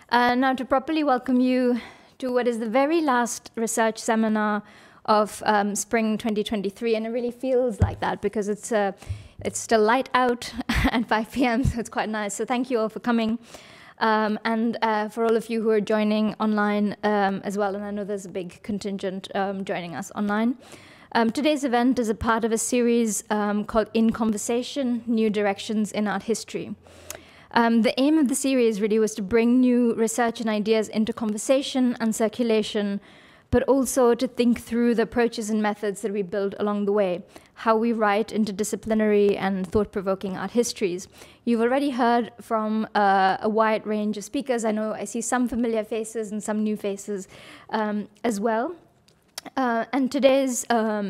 Now, to properly welcome you to what is the very last research seminar of spring 2023, and it really feels like that because it's still light out at 5 p.m., so it's quite nice. So thank you all for coming, and for all of you who are joining online as well, and I know there's a big contingent joining us online. Today's event is a part of a series called In Conversation, New Directions in Art History. The aim of the series really was to bring new research and ideas into conversation and circulation, but also to think through the approaches and methods that we build along the way, how we write interdisciplinary and thought-provoking art histories. You've already heard from a wide range of speakers. I see some familiar faces and some new faces as well. And today's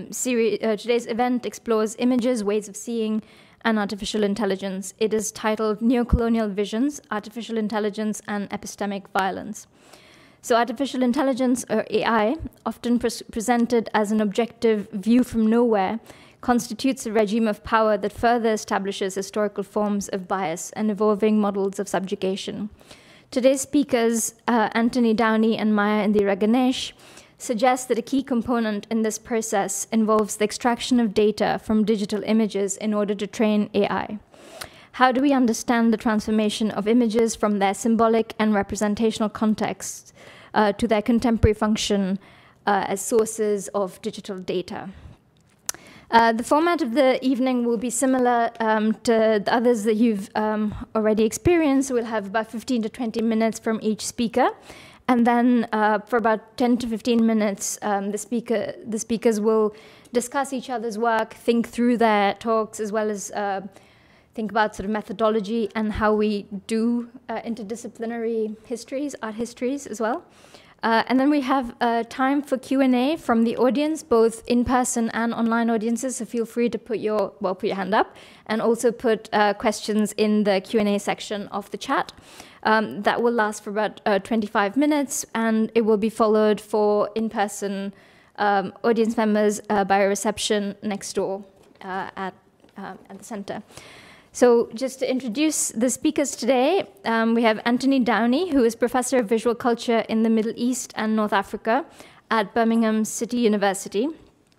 event explores images, ways of seeing, and artificial intelligence. It is titled Neo-colonial Visions, Artificial Intelligence and Epistemic Violence. So artificial intelligence, or AI, often presented as an objective view from nowhere, constitutes a regime of power that further establishes historical forms of bias and evolving models of subjugation. Today's speakers, Anthony Downey and Maya Indira Ganesh, suggest that a key component in this process involves the extraction of data from digital images in order to train AI. How do we understand the transformation of images from their symbolic and representational context to their contemporary function as sources of digital data? The format of the evening will be similar to the others that you've already experienced. We'll have about 15 to 20 minutes from each speaker. And then for about 10 to 15 minutes, the speakers will discuss each other's work, think through their talks, as well as think about sort of methodology and how we do interdisciplinary histories, art histories as well. And then we have time for Q&A from the audience, both in-person and online audiences, so feel free to put your hand up, and also put questions in the Q&A section of the chat. That will last for about 25 minutes, and it will be followed for in-person audience members by a reception next door at the center. So just to introduce the speakers today, we have Anthony Downey, who is Professor of Visual Culture in the Middle East and North Africa at Birmingham City University.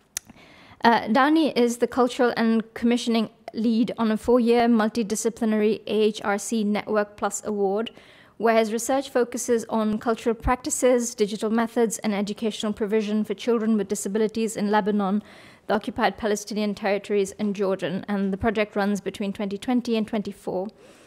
Downey is the Cultural and Commissioning Lead on a 4-year multidisciplinary AHRC Network Plus Award, where his research focuses on cultural practices, digital methods, and educational provision for children with disabilities in Lebanon, the occupied Palestinian territories, and Jordan, and the project runs between 2020 and 2024.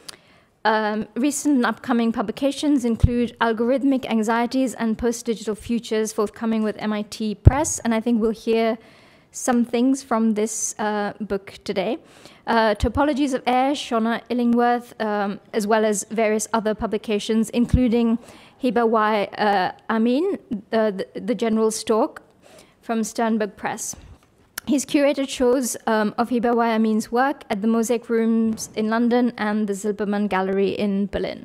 Recent and upcoming publications include Algorithmic Anxieties and Post-Digital Futures, forthcoming with MIT Press, and I think we'll hear some things from this book today. Topologies of Air, Shona Illingworth, as well as various other publications, including Hiba Y. Amin, the General Stork from Sternberg Press. He's curated shows of Hiba Y. Amin's work at the Mosaic Rooms in London and the Zilberman Gallery in Berlin.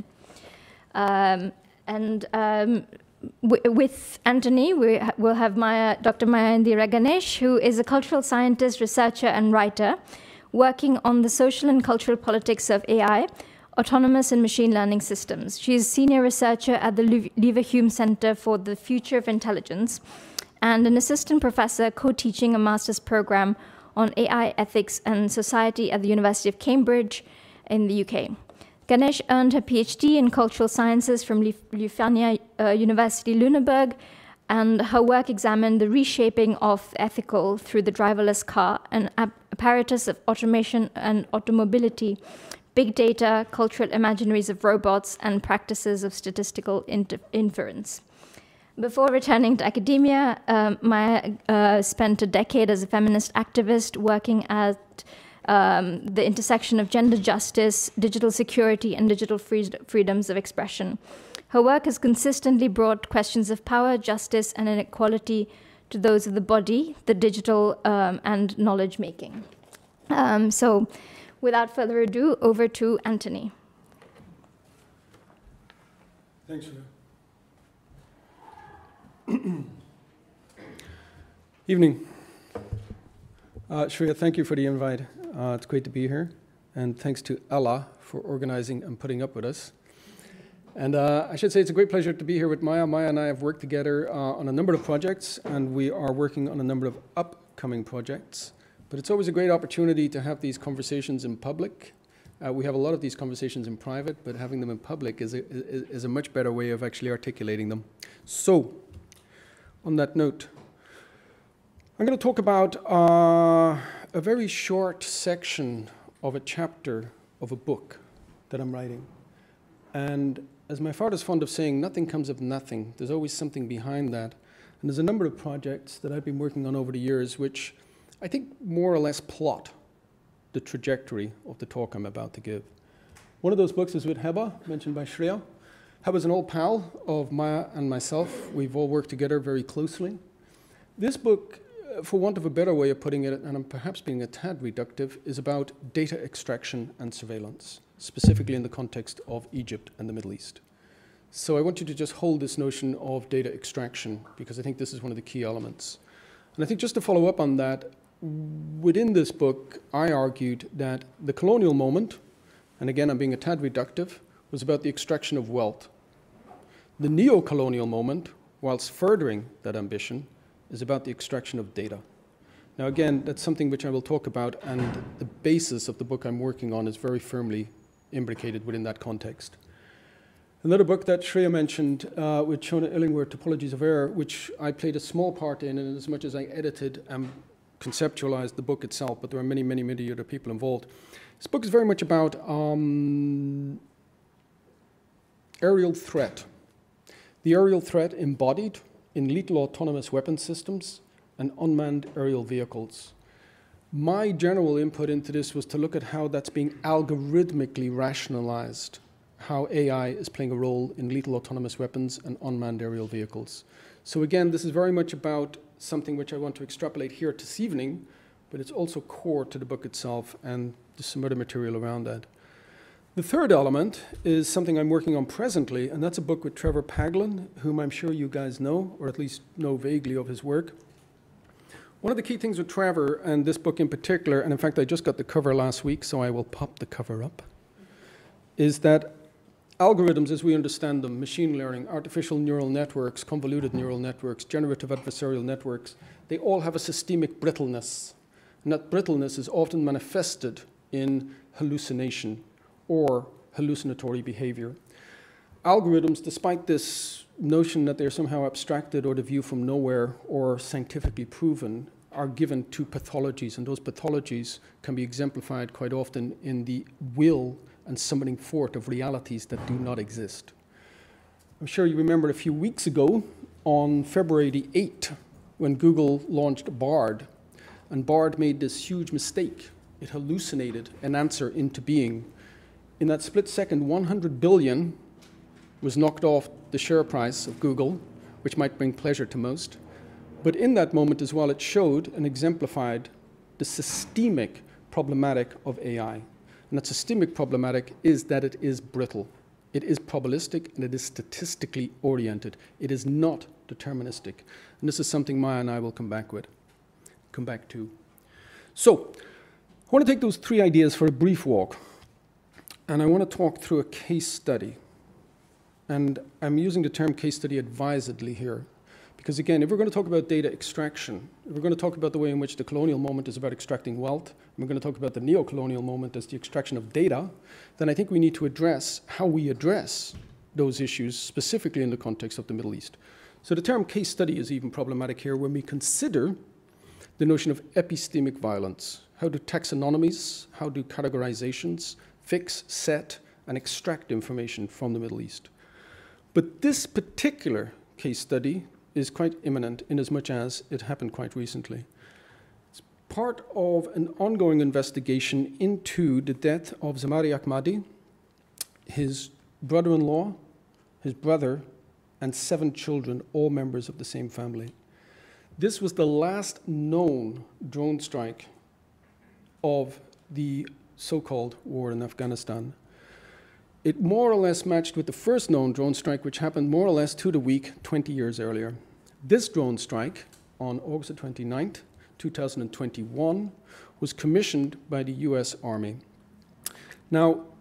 With Anthony, we'll have Dr. Maya Indira Ganesh, who is a cultural scientist, researcher, and writer working on the social and cultural politics of AI, autonomous and machine learning systems. She is senior researcher at the Leverhulme Center for the Future of Intelligence and an assistant professor co-teaching a master's program on AI ethics and society at the University of Cambridge in the UK. Ganesh earned her PhD in cultural sciences from Louvain University Lüneburg, and her work examined the reshaping of the ethical through the driverless car, an apparatus of automation and automobility, big data, cultural imaginaries of robots, and practices of statistical inference. Before returning to academia, Maya spent a decade as a feminist activist working at the intersection of gender justice, digital security, and digital freedoms of expression. Her work has consistently brought questions of power, justice, and inequality to those of the body, the digital, and knowledge making. So without further ado, over to Anthony. Thanks, Shreya. Evening. Shreya, thank you for the invite. It's great to be here. And thanks to Ella for organizing and putting up with us. And I should say it's a great pleasure to be here with Maya. Maya and I have worked together on a number of projects, and we are working on a number of upcoming projects. But it's always a great opportunity to have these conversations in public. We have a lot of these conversations in private, but having them in public is a much better way of actually articulating them. So, on that note, I'm going to talk about a very short section of a chapter of a book that I'm writing. And as my father's fond of saying, nothing comes of nothing. There's always something behind that. And there's a number of projects that I've been working on over the years which I think more or less plot the trajectory of the talk I'm about to give. One of those books is with Heba, mentioned by Shreya. Heba's an old pal of Maya and myself. We've all worked together very closely. This book, for want of a better way of putting it, and I'm perhaps being a tad reductive, is about data extraction and surveillance, specifically in the context of Egypt and the Middle East. So I want you to just hold this notion of data extraction, because I think this is one of the key elements. And I think just to follow up on that, within this book, I argued that the colonial moment, and again I'm being a tad reductive, was about the extraction of wealth. The neo-colonial moment, whilst furthering that ambition, is about the extraction of data. Now again, that's something which I will talk about, and the basis of the book I'm working on is very firmly imbricated within that context. Another book that Shreya mentioned with Shona Illingworth, Topologies of Error, which I played a small part in as much as I edited and conceptualized the book itself, but there are many, many, many other people involved. This book is very much about aerial threat. The aerial threat embodied in lethal autonomous weapon systems and unmanned aerial vehicles. My general input into this was to look at how that's being algorithmically rationalized, how AI is playing a role in lethal autonomous weapons and unmanned aerial vehicles. So again, this is very much about something which I want to extrapolate here this evening, but it's also core to the book itself, and there's some other material around that. The third element is something I'm working on presently, and that's a book with Trevor Paglen, whom I'm sure you guys know, or at least know vaguely of his work. One of the key things with Trevor, and this book in particular, and in fact I just got the cover last week, so I will pop the cover up, is that algorithms as we understand them, machine learning, artificial neural networks, convoluted neural networks, generative adversarial networks, they all have a systemic brittleness. And that brittleness is often manifested in hallucination or hallucinatory behavior. Algorithms, despite this notion that they're somehow abstracted or the view from nowhere or scientifically proven, are given to pathologies, and those pathologies can be exemplified quite often in the will and summoning forth of realities that do not exist. I'm sure you remember a few weeks ago, on February the 8th, when Google launched Bard, and Bard made this huge mistake. It hallucinated an answer into being. In that split second, 100 billion was knocked off the share price of Google, which might bring pleasure to most. But in that moment as well, it showed and exemplified the systemic problematic of AI. And that systemic problematic is that it is brittle. It is probabilistic and it is statistically oriented. It is not deterministic. And this is something Maya and I will come back to. So, I want to take those three ideas for a brief walk. And I want to talk through a case study. And I'm using the term case study advisedly here. Because again, if we're going to talk about data extraction, if we're going to talk about the way in which the colonial moment is about extracting wealth, and we're going to talk about the neo-colonial moment as the extraction of data, then I think we need to address how we address those issues, specifically in the context of the Middle East. So the term case study is even problematic here when we consider the notion of epistemic violence. How do taxonomies, how do categorizations fix, set, and extract information from the Middle East? But this particular case study is quite imminent in as much as it happened quite recently. It's part of an ongoing investigation into the death of Zamari Ahmadi, his brother-in-law, his brother, and 7 children, all members of the same family. This was the last known drone strike of the so-called war in Afghanistan. It more or less matched with the first known drone strike, which happened more or less to the week 20 years earlier. This drone strike, on August 29th, 2021, was commissioned by the US Army. Now,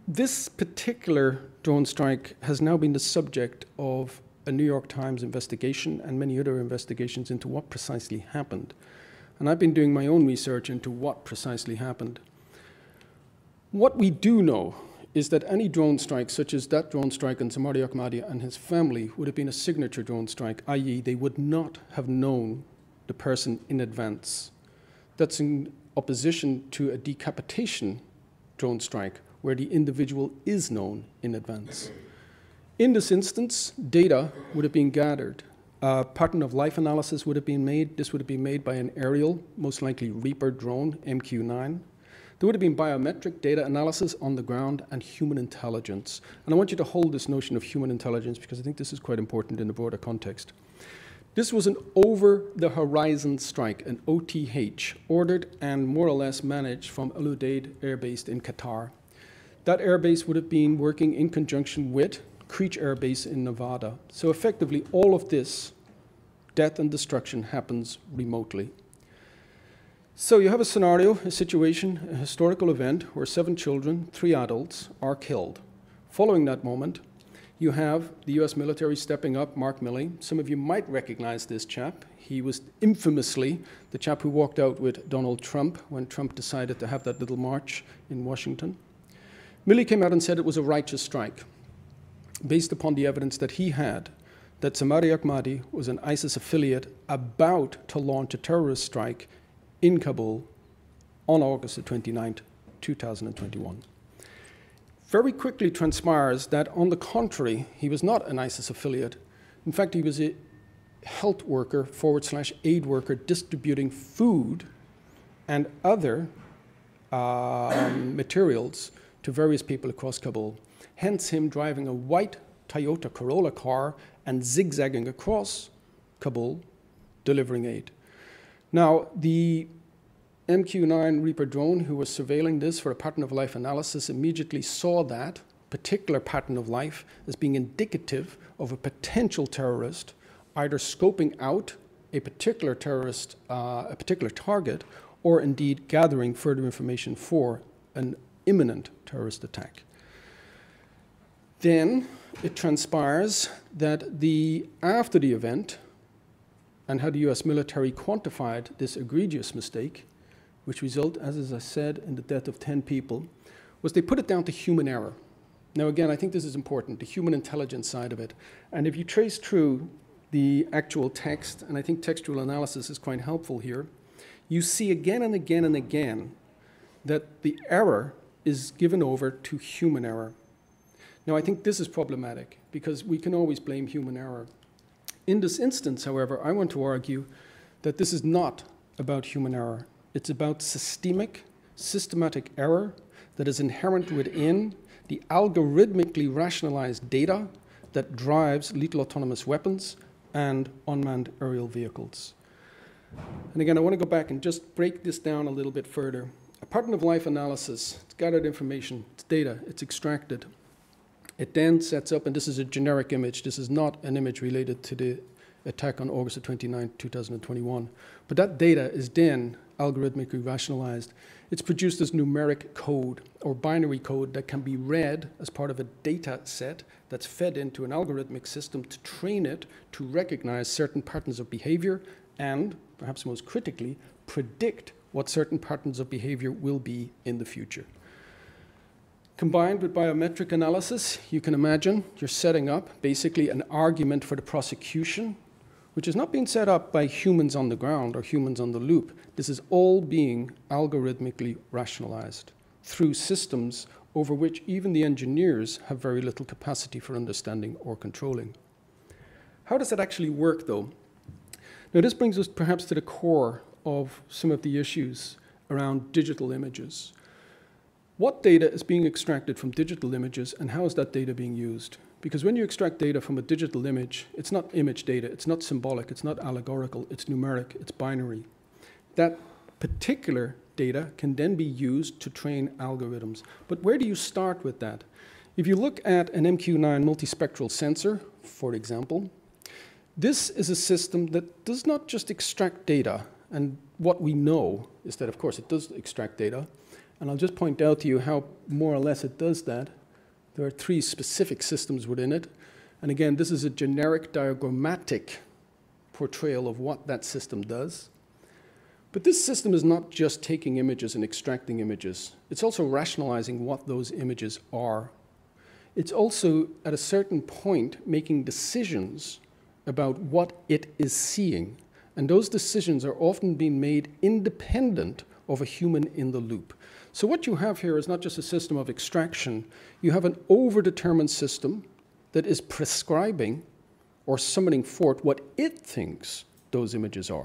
This particular drone strike has now been the subject of a New York Times investigation and many other investigations into what precisely happened. And I've been doing my own research into what precisely happened. What we do know is that any drone strike, such as that drone strike on Samari Ahmadi and his family, would have been a signature drone strike, i.e. they would not have known the person in advance. That's in opposition to a decapitation drone strike, where the individual is known in advance. In this instance, data would have been gathered. A pattern of life analysis would have been made. This would have been made by an aerial, most likely Reaper drone, MQ-9. There would have been biometric data analysis on the ground and human intelligence. And I want you to hold this notion of human intelligence because I think this is quite important in the broader context. This was an over-the-horizon strike, an OTH, ordered and more or less managed from Al Udeid Air Base in Qatar. That air base would have been working in conjunction with Creech Air Base in Nevada. So effectively, all of this death and destruction happens remotely. So you have a scenario, a situation, a historical event where 7 children, 3 adults are killed. Following that moment, you have the US military stepping up, Mark Milley. Some of you might recognize this chap. He was infamously the chap who walked out with Donald Trump when Trump decided to have that little march in Washington. Milley came out and said it was a righteous strike, based upon the evidence that he had that Samari Ahmadi was an ISIS affiliate about to launch a terrorist strike in Kabul on August the 29th, 2021. Very quickly transpires that, on the contrary, he was not an ISIS affiliate. In fact, he was a health worker / aid worker distributing food and other materials to various people across Kabul. Hence him driving a white Toyota Corolla car and zigzagging across Kabul, delivering aid. Now, the MQ-9 Reaper drone, who was surveilling this for a pattern of life analysis, immediately saw that particular pattern of life as being indicative of a potential terrorist, either scoping out a particular terrorist, a particular target, or indeed gathering further information for an imminent terrorist attack. Then it transpires that after the event, and how the US military quantified this egregious mistake, which resulted, as I said, in the death of 10 people, was they put it down to human error. Now again, I think this is important, the human intelligence side of it. And if you trace through the actual text, and I think textual analysis is quite helpful here, you see again and again and again that the error is given over to human error. Now, I think this is problematic because we can always blame human error. In this instance, however, I want to argue that this is not about human error. It's about systematic error that is inherent within the algorithmically rationalized data that drives lethal autonomous weapons and unmanned aerial vehicles. And again, I want to go back and just break this down a little bit further. A pattern of life analysis, it's gathered information, it's data, it's extracted. It then sets up, and this is a generic image, this is not an image related to the attack on August 29, 2021. But that data is then algorithmically rationalized. It's produced as numeric code or binary code that can be read as part of a data set that's fed into an algorithmic system to train it to recognize certain patterns of behavior and, perhaps most critically, predict what certain patterns of behavior will be in the future. Combined with biometric analysis, you can imagine you're setting up basically an argument for the prosecution, which is not being set up by humans on the ground or humans on the loop. This is all being algorithmically rationalized through systems over which even the engineers have very little capacity for understanding or controlling. How does that actually work, though? Now, this brings us perhaps to the core of some of the issues around digital images. What data is being extracted from digital images, and how is that data being used? Because when you extract data from a digital image, it's not image data, it's not symbolic, it's not allegorical, it's numeric, it's binary. That particular data can then be used to train algorithms. But where do you start with that? If you look at an MQ-9 multispectral sensor, for example, this is a system that does not just extract data, and what we know is that, of course, it does extract data, And I'll just point out to you how more or less it does that. There are 3 specific systems within it. And again, this is a generic diagrammatic portrayal of what that system does. But this system is not just taking images and extracting images. It's also rationalizing what those images are. It's also, at a certain point, making decisions about what it is seeing. And those decisions are often being made independent of a human in the loop. So what you have here is not just a system of extraction. You have an overdetermined system that is prescribing or summoning forth what it thinks those images are.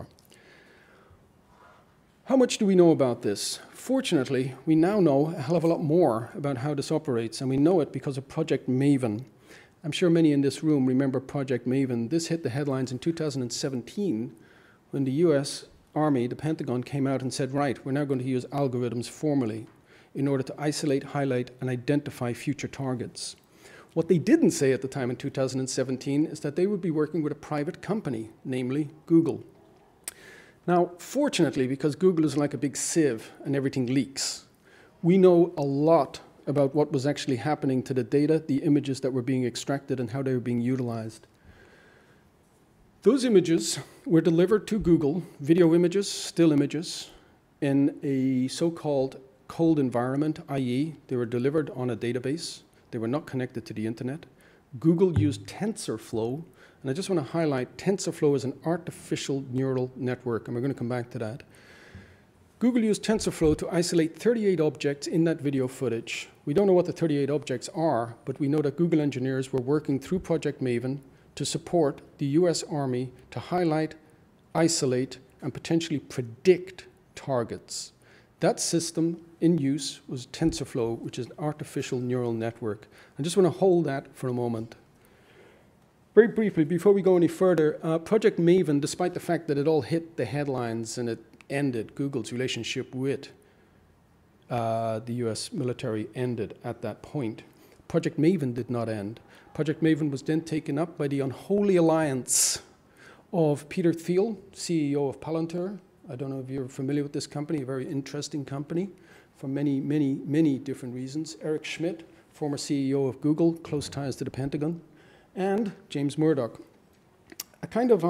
How much do we know about this? Fortunately, we now know a hell of a lot more about how this operates, and we know it because of Project Maven. I'm sure many in this room remember Project Maven. This hit the headlines in 2017 when the US Army, the Pentagon, came out and said, right, we're now going to use algorithms formally in order to isolate, highlight, and identify future targets. What they didn't say at the time in 2017 is that they would be working with a private company, namely Google. Now, fortunately, because Google is like a big sieve and everything leaks, we know a lot about what was actually happening to the data, the images that were being extracted, and how they were being utilized. Those images were delivered to Google, video images, still images, in a so-called cold environment, i.e. they were delivered on a database. They were not connected to the internet. Google used TensorFlow, and I just want to highlight TensorFlow is an artificial neural network, and we're going to come back to that. Google used TensorFlow to isolate 38 objects in that video footage. We don't know what the 38 objects are, but we know that Google engineers were working through Project Maven to support the US Army to highlight, isolate, and potentially predict targets. That system in use was TensorFlow, which is an artificial neural network. I just want to hold that for a moment. Very briefly, before we go any further, Project Maven, despite the fact that it all hit the headlines and it ended, Google's relationship with the US military ended at that point. Project Maven did not end. Project Maven was then taken up by the unholy alliance of Peter Thiel, CEO of Palantir. I don't know if you're familiar with this company, a very interesting company for many, many, many different reasons. Eric Schmidt, former CEO of Google, close ties to the Pentagon, and James Murdoch. A kind of,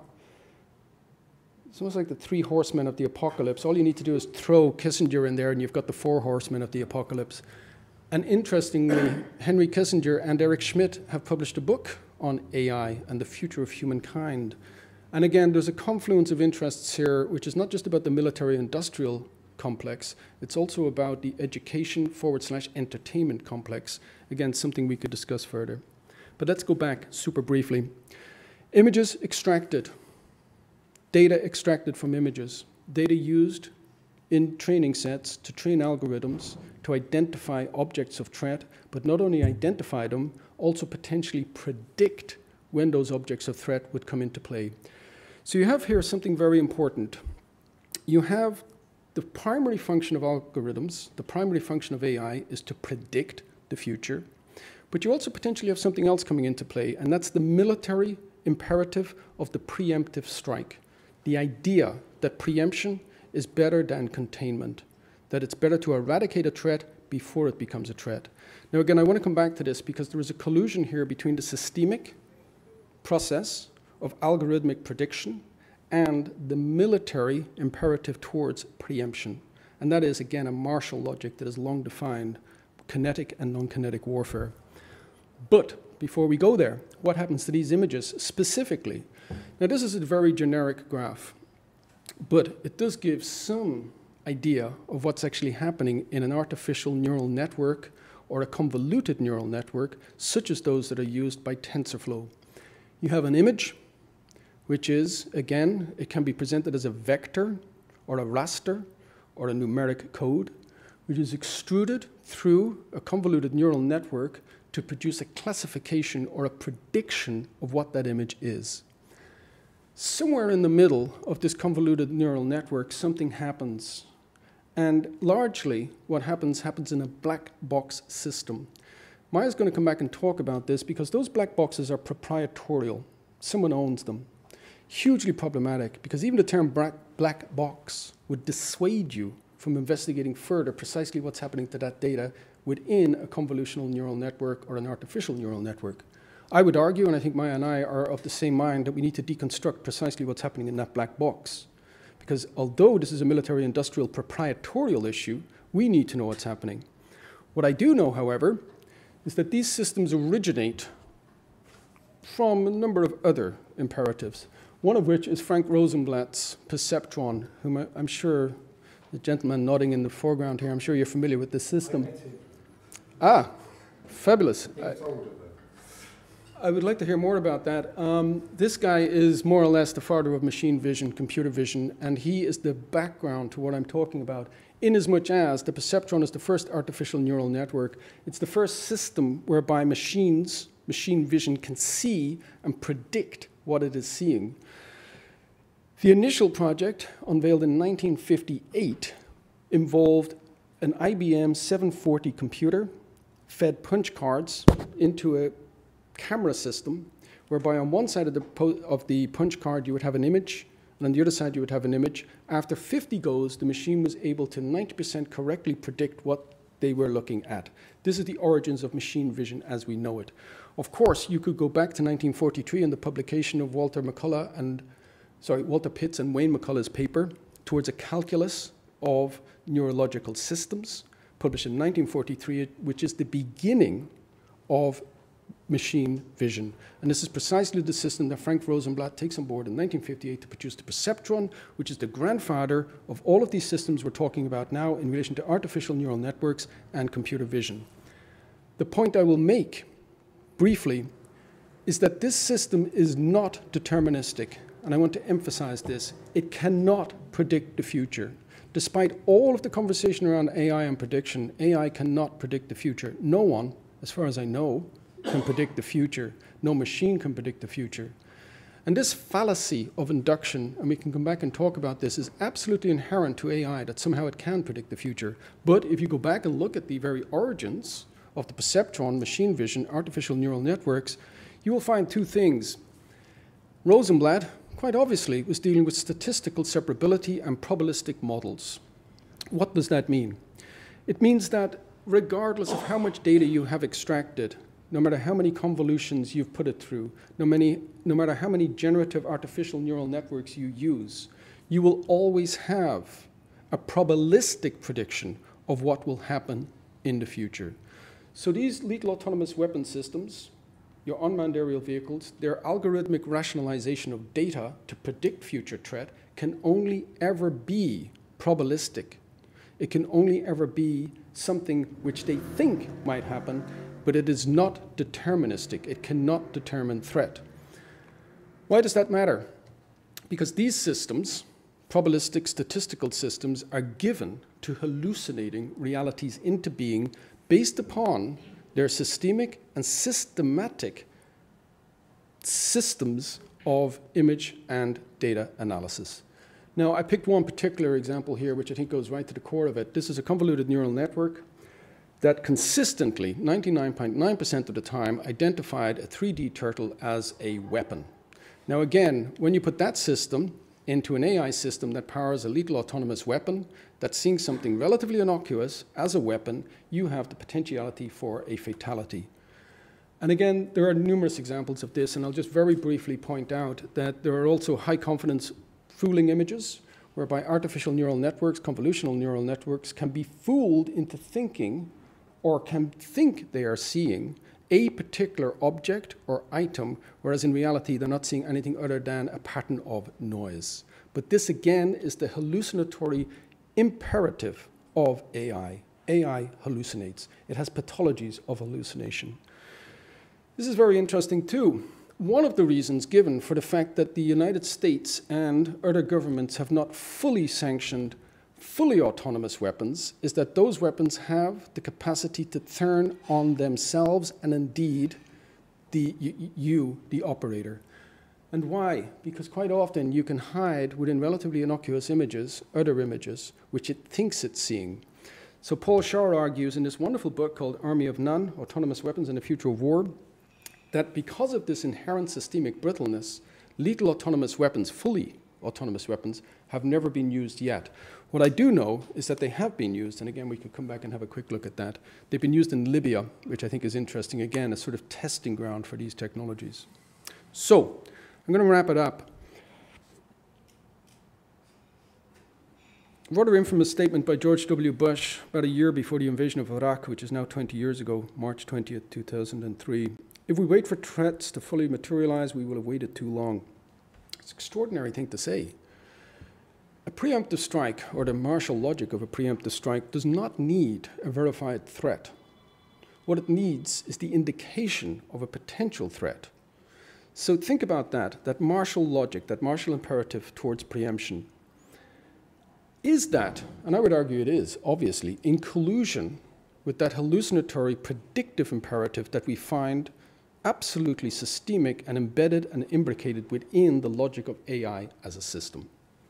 it's almost like the 3 horsemen of the apocalypse. All you need to do is throw Kissinger in there and you've got the 4 horsemen of the apocalypse. And interestingly, Henry Kissinger and Eric Schmidt have published a book on AI and the future of humankind. And again, there's a confluence of interests here, which is not just about the military-industrial complex, it's also about the education/entertainment complex. Again, something we could discuss further. But let's go back super briefly. Images extracted, data extracted from images, data used in training sets to train algorithms to identify objects of threat, but not only identify them, also potentially predict when those objects of threat would come into play. So you have here something very important. You have the primary function of algorithms, the primary function of AI is to predict the future, but you also potentially have something else coming into play, and that's the military imperative of the preemptive strike. The idea that preemption is better than containment, that it's better to eradicate a threat before it becomes a threat. Now again, I want to come back to this because there is a collusion here between the systemic process of algorithmic prediction and the military imperative towards preemption. And that is, again, a martial logic that is long defined, kinetic and non-kinetic warfare. But before we go there, what happens to these images specifically? Now this is a very generic graph, but it does give some idea of what's actually happening in an artificial neural network or a convoluted neural network, such as those that are used by TensorFlow. You have an image, which is, again, it can be presented as a vector or a raster or a numeric code, which is extruded through a convoluted neural network to produce a classification or a prediction of what that image is. Somewhere in the middle of this convoluted neural network, something happens. And largely, what happens in a black box system. Maya's going to come back and talk about this because those black boxes are proprietorial. Someone owns them. Hugely problematic because even the term black box would dissuade you from investigating further precisely what's happening to that data within a convolutional neural network or an artificial neural network. I would argue, and I think Maya and I are of the same mind, that we need to deconstruct precisely what's happening in that black box. Because although this is a military-industrial proprietorial issue, we need to know what's happening. What I do know, however, is that these systems originate from a number of other imperatives, one of which is Frank Rosenblatt's perceptron, whom I'm sure, the gentleman nodding in the foreground here, I'm sure you're familiar with this system. Ah, fabulous. I would like to hear more about that. This guy is more or less the father of machine vision, computer vision, and he is the background to what I'm talking about. Inasmuch as the perceptron is the first artificial neural network, it's the first system whereby machine vision can see and predict what it is seeing. The initial project, unveiled in 1958, involved an IBM 740 computer, fed punch cards into a camera system, whereby on one side of the punch card you would have an image, and on the other side you would have an image. After 50 goes, the machine was able to 90% correctly predict what they were looking at. This is the origins of machine vision as we know it. Of course, you could go back to 1943 and the publication of Walter Pitts and Wayne McCullough's paper, Towards a Calculus of Neurological Systems, published in 1943, which is the beginning of machine vision. And this is precisely the system that Frank Rosenblatt takes on board in 1958 to produce the perceptron, which is the grandfather of all of these systems we're talking about now in relation to artificial neural networks and computer vision. The point I will make briefly is that this system is not deterministic, and I want to emphasize this. It cannot predict the future. Despite all of the conversation around AI and prediction, AI cannot predict the future. No one, as far as I know, can predict the future. No machine can predict the future. And this fallacy of induction, and we can come back and talk about this, is absolutely inherent to AI, that somehow it can predict the future. But if you go back and look at the very origins of the perceptron, machine vision, artificial neural networks, you will find two things. Rosenblatt, quite obviously, was dealing with statistical separability and probabilistic models. What does that mean? It means that regardless of how much data you have extracted, no matter how many convolutions you've put it through, no matter how many generative artificial neural networks you use, you will always have a probabilistic prediction of what will happen in the future. So these lethal autonomous weapon systems, your unmanned aerial vehicles, their algorithmic rationalization of data to predict future threat can only ever be probabilistic. It can only ever be something which they think might happen, but it is not deterministic. It cannot determine threat. Why does that matter? Because these systems, probabilistic statistical systems, are given to hallucinating realities into being based upon their systemic and systematic systems of image and data analysis. Now, I picked one particular example here, which I think goes right to the core of it. This is a convoluted neural network that consistently, 99.9% of the time, identified a 3D turtle as a weapon. Now again, when you put that system into an AI system that powers a lethal autonomous weapon that's seeing something relatively innocuous as a weapon, you have the potentiality for a fatality. And again, there are numerous examples of this, and I'll just very briefly point out that there are also high confidence fooling images, whereby artificial neural networks, convolutional neural networks, can be fooled into thinking or can think they are seeing a particular object or item, whereas in reality they're not seeing anything other than a pattern of noise. But this again is the hallucinatory imperative of AI. AI hallucinates. It has pathologies of hallucination. This is very interesting too. One of the reasons given for the fact that the United States and other governments have not fully sanctioned fully autonomous weapons is that those weapons have the capacity to turn on themselves and indeed the operator. And why? Because quite often you can hide within relatively innocuous images, other images, which it thinks it's seeing. So Paul Shore argues in this wonderful book called Army of None, Autonomous Weapons and the Future of War, that because of this inherent systemic brittleness, lethal autonomous weapons, fully autonomous weapons have never been used yet. What I do know is that they have been used, and again, we could come back and have a quick look at that. They've been used in Libya, which I think is interesting, again, a sort of testing ground for these technologies. So, I'm going to wrap it up. A rather infamous statement by George W. Bush about a year before the invasion of Iraq, which is now 20 years ago, March 20th, 2003. If we wait for threats to fully materialize, we will have waited too long. It's an extraordinary thing to say. A preemptive strike, or the martial logic of a preemptive strike, does not need a verified threat. What it needs is the indication of a potential threat. So think about that martial logic, that martial imperative towards preemption. Is that, and I would argue it is, obviously, in collusion with that hallucinatory predictive imperative that we find absolutely systemic and embedded and imbricated within the logic of AI as a system?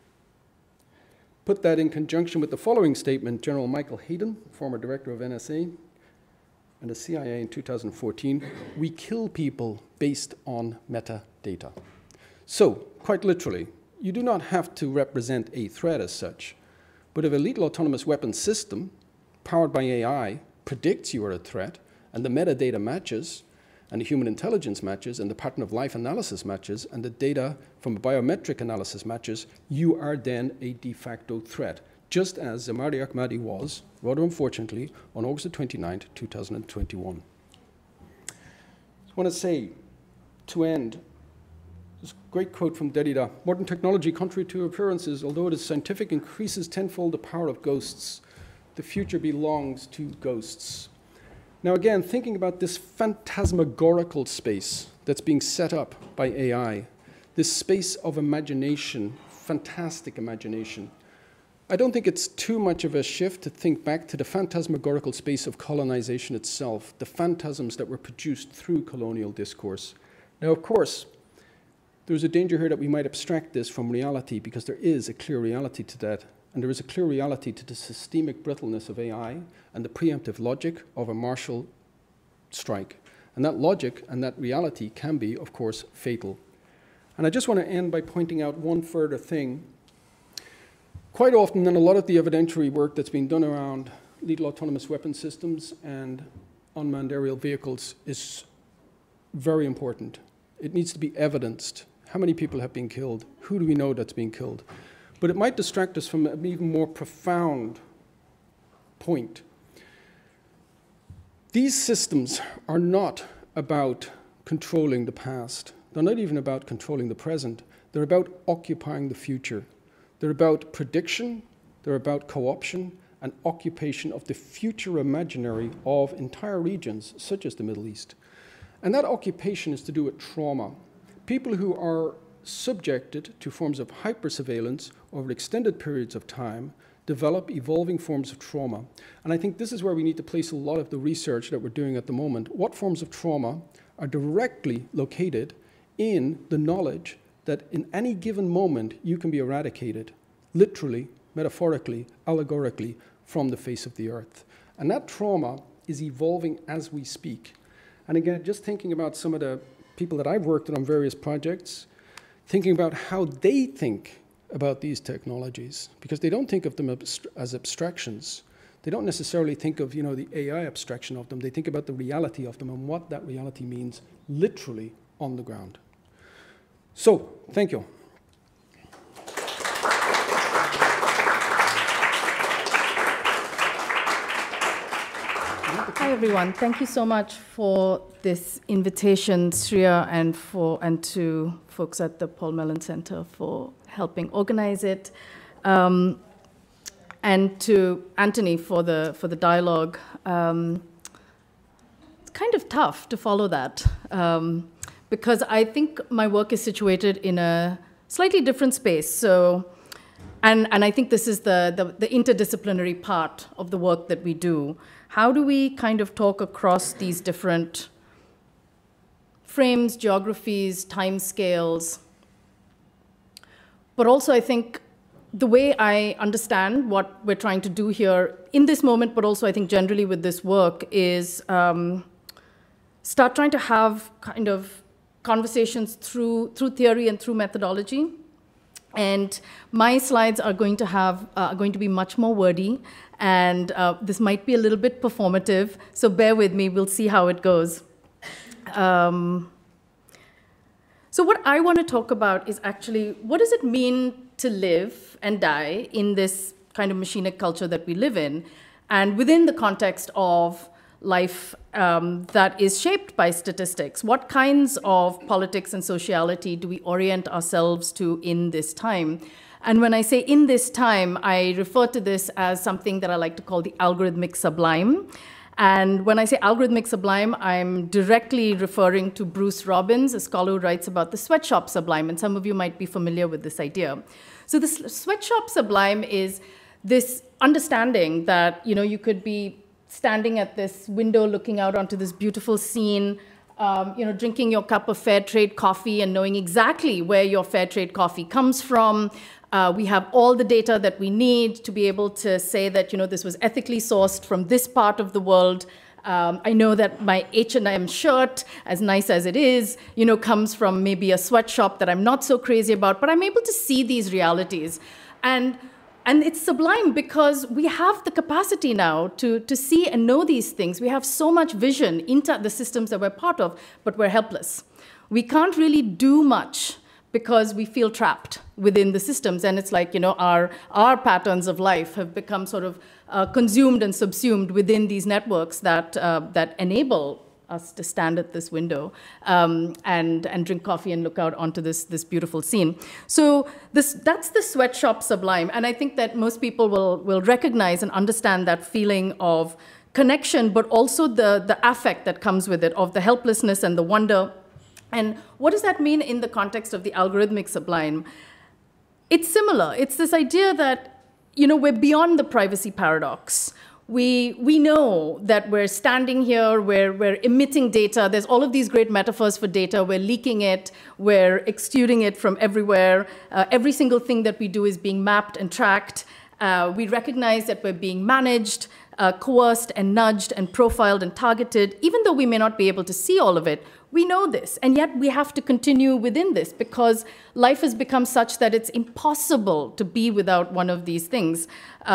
Put that in conjunction with the following statement, General Michael Hayden, former director of NSA and the CIA in 2014, we kill people based on metadata. So, quite literally, you do not have to represent a threat as such, but if a lethal autonomous weapon system powered by AI predicts you are a threat, and the metadata matches, and the human intelligence matches, and the pattern of life analysis matches, and the data from a biometric analysis matches, you are then a de facto threat, just as Zamari Ahmadi was, rather unfortunately, on August 29, 2021. I just want to say, to end, this great quote from Derrida: modern technology, contrary to appearances, although it is scientific, increases tenfold the power of ghosts. The future belongs to ghosts. Now again, thinking about this phantasmagorical space that's being set up by AI, this space of imagination, fantastic imagination, I don't think it's too much of a shift to think back to the phantasmagorical space of colonization itself, the phantasms that were produced through colonial discourse. Now, of course, there's a danger here that we might abstract this from reality, because there is a clear reality to that. And there is a clear reality to the systemic brittleness of AI and the preemptive logic of a martial strike. And that logic and that reality can be, of course, fatal. And I just want to end by pointing out one further thing. Quite often, in a lot of the evidentiary work that's been done around lethal autonomous weapon systems and unmanned aerial vehicles is very important. It needs to be evidenced. How many people have been killed? Who do we know that's been killed? But it might distract us from an even more profound point. These systems are not about controlling the past. They're not even about controlling the present. They're about occupying the future. They're about prediction, they're about co-option, and occupation of the future imaginary of entire regions, such as the Middle East. And that occupation is to do with trauma. People who are subjected to forms of hypersurveillance over extended periods of time develop evolving forms of trauma. And I think this is where we need to place a lot of the research that we're doing at the moment. What forms of trauma are directly located in the knowledge that in any given moment you can be eradicated, literally, metaphorically, allegorically, from the face of the earth. And that trauma is evolving as we speak. And again, just thinking about some of the people that I've worked with on various projects, thinking about how they think about these technologies, because they don't think of them as abstractions. They don't necessarily think of, the AI abstraction of them. They think about the reality of them and what that reality means literally on the ground. So, thank you. Hi everyone, thank you so much for this invitation, Sriya, and to folks at the Paul Mellon Center for helping organize it, and to Anthony for the dialogue. It's kind of tough to follow that, because I think my work is situated in a slightly different space. So, and I think this is the interdisciplinary part of the work that we do. How do we kind of talk across these different frames, geographies, timescales? But also, I think the way I understand what we're trying to do here in this moment, but also I think generally with this work, is start trying to have kind of conversations through theory and through methodology And my slides are going to be much more wordy, and this might be a little bit performative, so bear with me, we'll see how it goes. So what I want to talk about is actually, what does it mean to live and die in this kind of machinic culture that we live in, and within the context of life that is shaped by statistics? What kinds of politics and sociality do we orient ourselves to in this time? And when I say in this time, I refer to this as something that I like to call the algorithmic sublime. And when I say algorithmic sublime, I'm directly referring to Bruce Robbins, a scholar who writes about the sweatshop sublime, and some of you might be familiar with this idea. So the sweatshop sublime is this understanding that, you could be standing at this window looking out onto this beautiful scene, drinking your cup of fair trade coffee and knowing exactly where your fair trade coffee comes from. We have all the data that we need to be able to say that, this was ethically sourced from this part of the world. I know that my H&M shirt, as nice as it is, comes from maybe a sweatshop that I'm not so crazy about, but I'm able to see these realities. And it's sublime because we have the capacity now to see and know these things. We have so much vision into the systems that we're part of, but we're helpless. We can't really do much because we feel trapped within the systems. And it's like, our patterns of life have become sort of consumed and subsumed within these networks that enable us to stand at this window and drink coffee and look out onto this beautiful scene. So that's the sweatshop sublime. And I think that most people will recognize and understand that feeling of connection, but also the affect that comes with it, of the helplessness and the wonder. And what does that mean in the context of the algorithmic sublime? It's similar. It's this idea that, we're beyond the privacy paradox. We know that we're standing here, we're emitting data. There's all of these great metaphors for data. We're leaking it, we're exuding it from everywhere. Every single thing that we do is being mapped and tracked. We recognize that we're being managed, coerced and nudged and profiled and targeted. Even though we may not be able to see all of it, we know this, and yet we have to continue within this because life has become such that it's impossible to be without one of these things.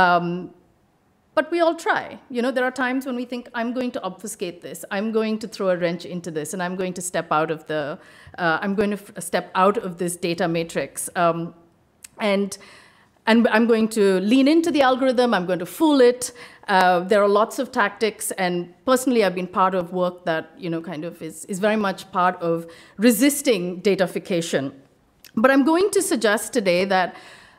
But we all try. There are times when we think, I'm going to obfuscate this, I'm going to throw a wrench into this, and I'm going to step out of this data matrix. And I'm going to lean into the algorithm, I'm going to fool it. There are lots of tactics, and personally I've been part of work that kind of is very much part of resisting datafication. But I'm going to suggest today that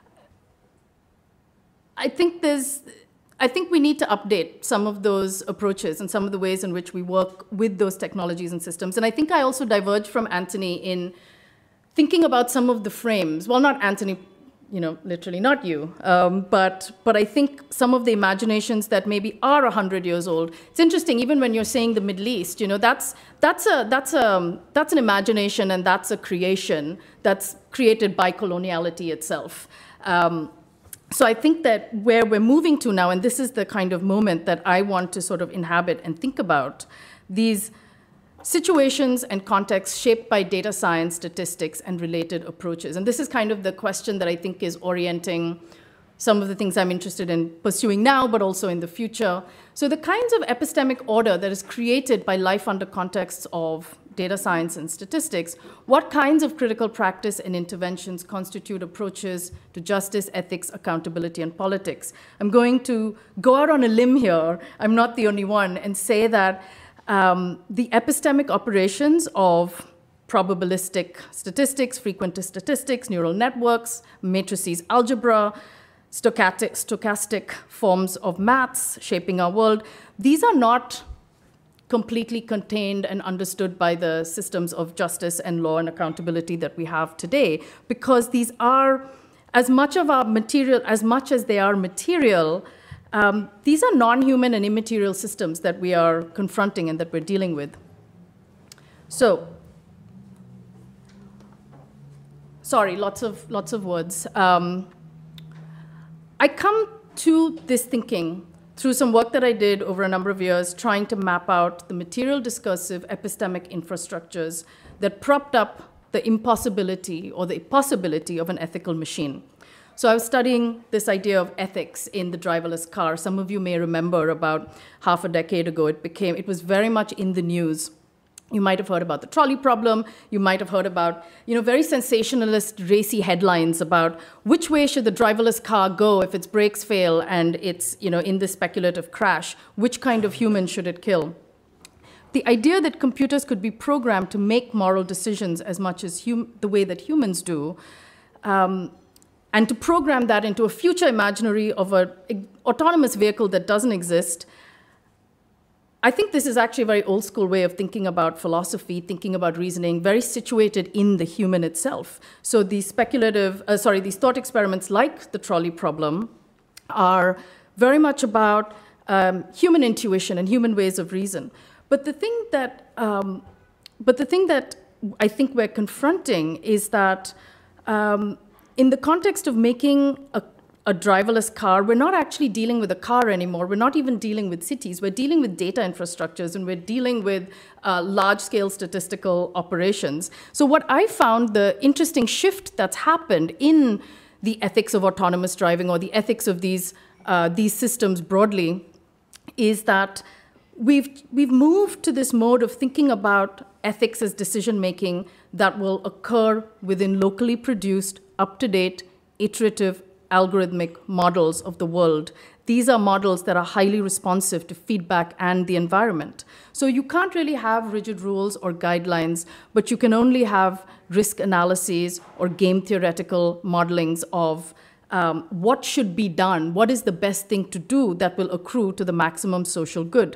I think we need to update some of those approaches and some of the ways in which we work with those technologies and systems. And I think I also diverge from Anthony in thinking about some of the frames. Well, not Anthony, literally not you, but I think some of the imaginations that maybe are 100 years old. It's interesting, even when you're saying the Middle East, that's an imagination and that's a creation that's created by coloniality itself. So I think that where we're moving to now, and this is the kind of moment that I want to sort of inhabit and think about, these situations and contexts shaped by data science, statistics, and related approaches. And this is kind of the question that I think is orienting some of the things I'm interested in pursuing now, but also in the future. So the kinds of epistemic order that is created by life under contexts of data science and statistics, what kinds of critical practice and interventions constitute approaches to justice, ethics, accountability, and politics? I'm going to go out on a limb here, I'm not the only one, and say that the epistemic operations of probabilistic statistics, frequentist statistics, neural networks, matrices algebra, stochastic forms of maths shaping our world, these are not completely contained and understood by the systems of justice and law and accountability that we have today, because these are, as much of our material, as much as they are material, these are non-human and immaterial systems that we are confronting and that we're dealing with. So, sorry, lots of words. I come to this thinking through some work that I did over a number of years, trying to map out the material discursive epistemic infrastructures that propped up the impossibility or the possibility of an ethical machine. So I was studying this idea of ethics in the driverless car. Some of you may remember about half a decade ago, it was very much in the news. You might have heard about the trolley problem. You might have heard about, very sensationalist, racy headlines about which way should the driverless car go if its brakes fail and it's, in this speculative crash, which kind of human should it kill? The idea that computers could be programmed to make moral decisions as much as the way that humans do, and to program that into a future imaginary of an autonomous vehicle that doesn't exist, I think this is actually a very old school way of thinking about philosophy, thinking about reasoning, very situated in the human itself. So these these thought experiments like the trolley problem are very much about human intuition and human ways of reason. But the thing that I think we're confronting is that in the context of making a driverless car, we're not actually dealing with a car anymore. We're not even dealing with cities. We're dealing with data infrastructures, and we're dealing with large-scale statistical operations. So what I found, the interesting shift that's happened in the ethics of autonomous driving or the ethics of these systems broadly, is that we've moved to this mode of thinking about ethics as decision-making that will occur within locally produced, up-to-date, iterative, algorithmic models of the world. These are models that are highly responsive to feedback and the environment. So you can't really have rigid rules or guidelines, but you can only have risk analyses or game theoretical modelings of what should be done, what is the best thing to do that will accrue to the maximum social good.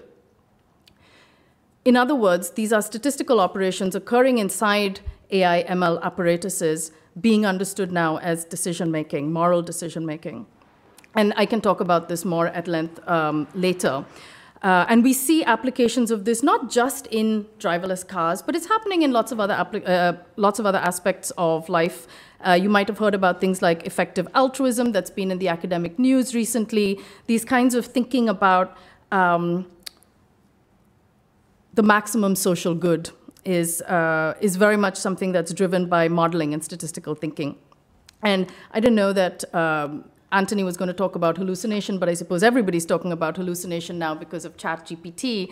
In other words, these are statistical operations occurring inside AI ML apparatuses being understood now as decision-making, moral decision-making. And I can talk about this more at length later. And we see applications of this not just in driverless cars, but it's happening in lots of other aspects of life. You might have heard about things like effective altruism that's been in the academic news recently. These kinds of thinking about the maximum social good is very much something that's driven by modeling and statistical thinking. And I didn't know that Anthony was going to talk about hallucination, but I suppose everybody's talking about hallucination now because of ChatGPT.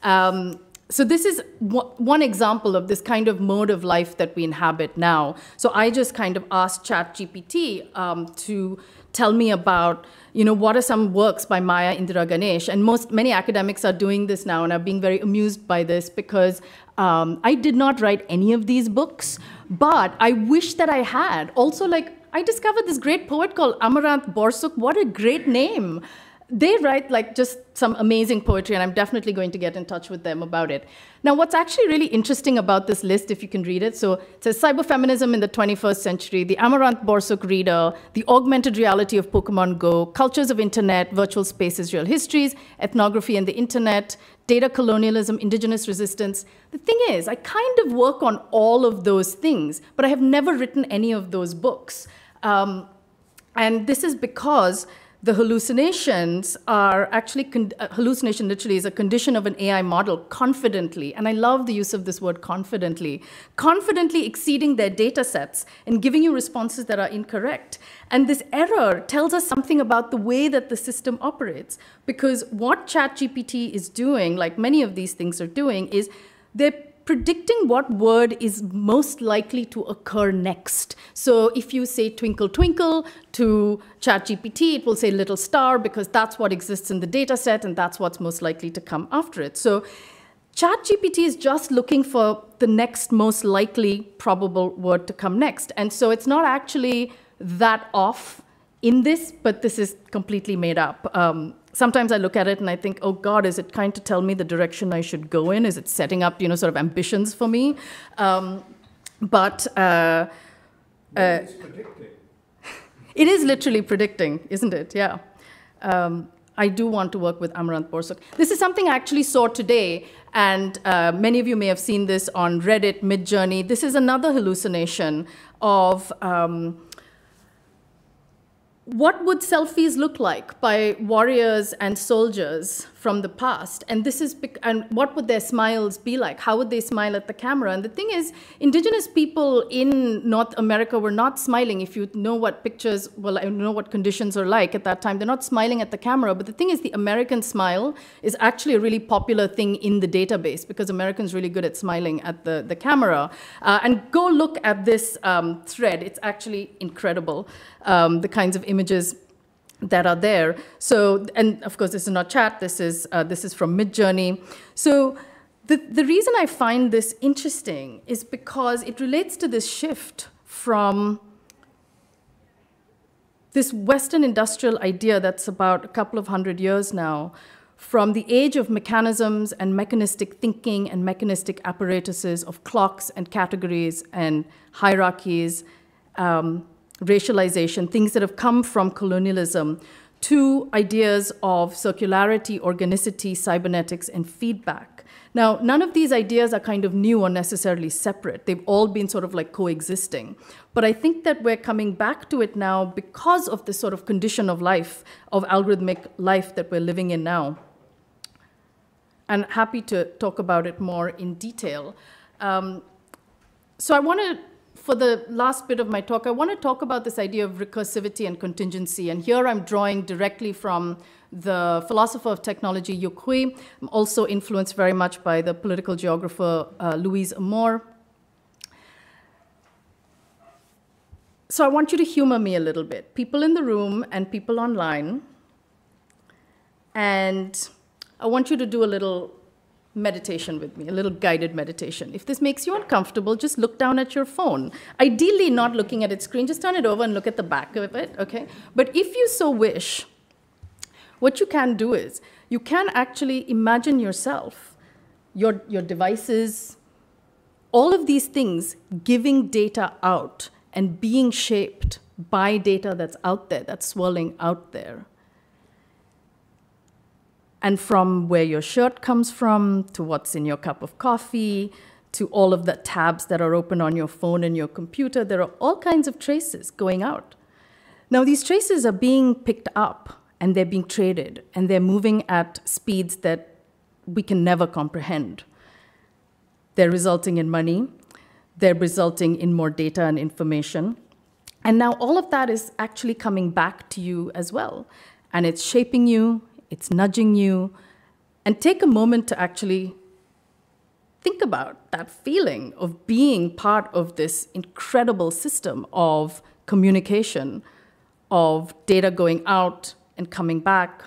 So this is one example of this kind of mode of life that we inhabit now. So I just kind of asked ChatGPT to tell me about, what are some works by Maya Indira Ganesh? And many academics are doing this now and are being very amused by this because I did not write any of these books, but I wish that I had. Also, I discovered this great poet called Amaranth Borsuk. What a great name. They write just some amazing poetry, and I'm definitely going to get in touch with them about it. Now, what's actually really interesting about this list, if you can read it, so it says cyberfeminism in the 21st century, the Amaranth Borsuk reader, the augmented reality of Pokemon Go, cultures of internet, virtual spaces, real histories, ethnography and the internet, data colonialism, indigenous resistance. The thing is, I kind of work on all of those things, but I have never written any of those books. And this is because the hallucinations are actually, hallucination literally is a condition of an AI model confidently, and I love the use of this word confidently exceeding their data sets and giving you responses that are incorrect. And this error tells us something about the way that the system operates, because what ChatGPT is doing, like many of these things are doing, is they're predicting what word is most likely to occur next. So if you say twinkle, twinkle to ChatGPT, it will say little star because that's what exists in the data set and that's what's most likely to come after it. So ChatGPT is just looking for the next most likely probable word to come next. And so it's not actually that off in this, but this is completely made up. Sometimes I look at it and I think, oh God, is it trying to tell me the direction I should go in? Is it setting up, sort of ambitions for me? But it's predicting. It is literally predicting, isn't it? Yeah. I do want to work with Amaranth Borsuk. This is something I actually saw today, and many of you may have seen this on Reddit, Midjourney. This is another hallucination of what would selfies look like by warriors and soldiers from the past. And this is, and what would their smiles be like? How would they smile at the camera? And the thing is, indigenous people in North America were not smiling. If you know what pictures, well, I know what conditions are like at that time, they're not smiling at the camera. But the thing is, the American smile is actually a really popular thing in the database because Americans are really good at smiling at the camera. And go look at this thread. It's actually incredible, the kinds of images that are there. So, and of course, this is not chat. This is from Midjourney. So the reason I find this interesting is because it relates to this shift from this Western industrial idea that's about a couple of hundred years now, from the age of mechanisms and mechanistic thinking and mechanistic apparatuses of clocks and categories and hierarchies, racialization, things that have come from colonialism, to ideas of circularity, organicity, cybernetics, and feedback. Now, none of these ideas are kind of new or necessarily separate. They've all been sort of like coexisting. But I think that we're coming back to it now because of this sort of condition of life, of algorithmic life that we're living in now. And happy to talk about it more in detail. So I want to, for the last bit of my talk, I want to talk about this idea of recursivity and contingency. And here I'm drawing directly from the philosopher of technology, Yu Hui. I'm also influenced very much by the political geographer, Louise Amoore. So I want you to humor me a little bit. People in the room and people online. And I want you to do a little meditation with me, a little guided meditation. If this makes you uncomfortable, just look down at your phone. Ideally, not looking at its screen, just turn it over and look at the back of it, okay? But if you so wish, what you can do is, you can actually imagine yourself, your devices, all of these things giving data out and being shaped by data that's out there, that's swirling out there. And from where your shirt comes from, to what's in your cup of coffee, to all of the tabs that are open on your phone and your computer, there are all kinds of traces going out. Now, these traces are being picked up, and they're being traded, and they're moving at speeds that we can never comprehend. They're resulting in money. They're resulting in more data and information. And now all of that is actually coming back to you as well. And it's shaping you. It's nudging you. And take a moment to actually think about that feeling of being part of this incredible system of communication, of data going out and coming back.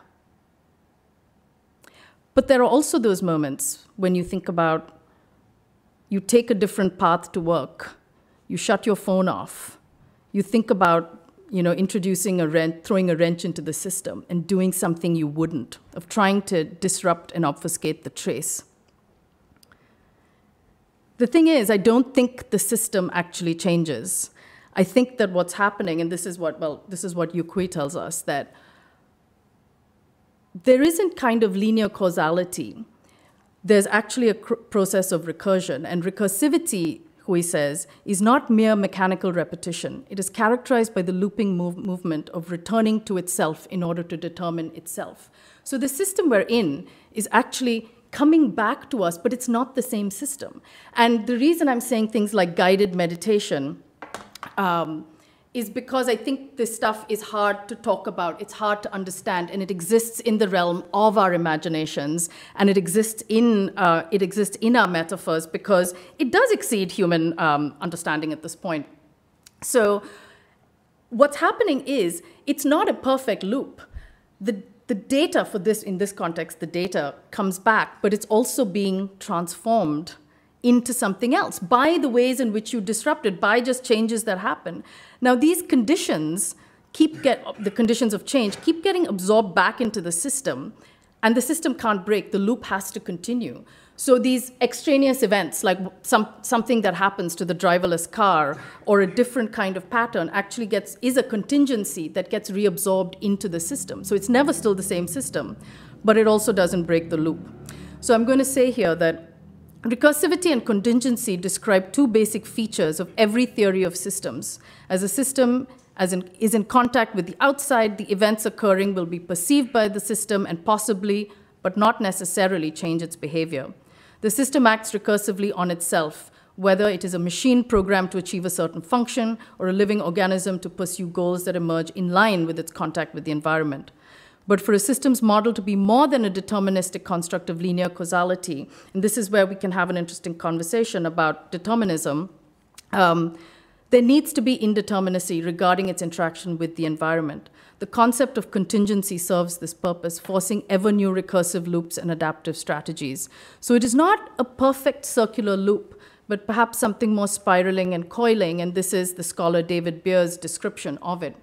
But there are also those moments when you think about, you take a different path to work, you shut your phone off, you think about introducing throwing a wrench into the system and doing something you wouldn't, of trying to disrupt and obfuscate the trace. The thing is, I don't think the system actually changes. I think that what's happening, and this is what Yu Hui tells us, that there isn't kind of linear causality. There's actually a process of recursion, and recursivity, Hui says, is not mere mechanical repetition. It is characterized by the looping movement of returning to itself in order to determine itself. So the system we're in is actually coming back to us, but it's not the same system. And the reason I'm saying things like guided meditation is because I think this stuff is hard to talk about, it's hard to understand, and it exists in the realm of our imaginations, and it exists in our metaphors because it does exceed human understanding at this point. So what's happening is, it's not a perfect loop. The data for this, in this context, the data comes back, but it's also being transformed into something else by the ways in which you disrupt it, by just changes that happen. Now, these conditions the conditions of change keep getting absorbed back into the system, and the system can't break. The loop has to continue. So these extraneous events, like something that happens to the driverless car or a different kind of pattern, actually is a contingency that gets reabsorbed into the system. So it's never still the same system, but it also doesn't break the loop. So I'm going to say here that recursivity and contingency describe two basic features of every theory of systems. As a system is in contact with the outside, the events occurring will be perceived by the system and possibly but not necessarily change its behavior. The system acts recursively on itself, whether it is a machine programmed to achieve a certain function or a living organism to pursue goals that emerge in line with its contact with the environment. But for a systems model to be more than a deterministic construct of linear causality, and this is where we can have an interesting conversation about determinism, there needs to be indeterminacy regarding its interaction with the environment. The concept of contingency serves this purpose, forcing ever new recursive loops and adaptive strategies. So it is not a perfect circular loop, but perhaps something more spiraling and coiling, and this is the scholar David Beer's description of it.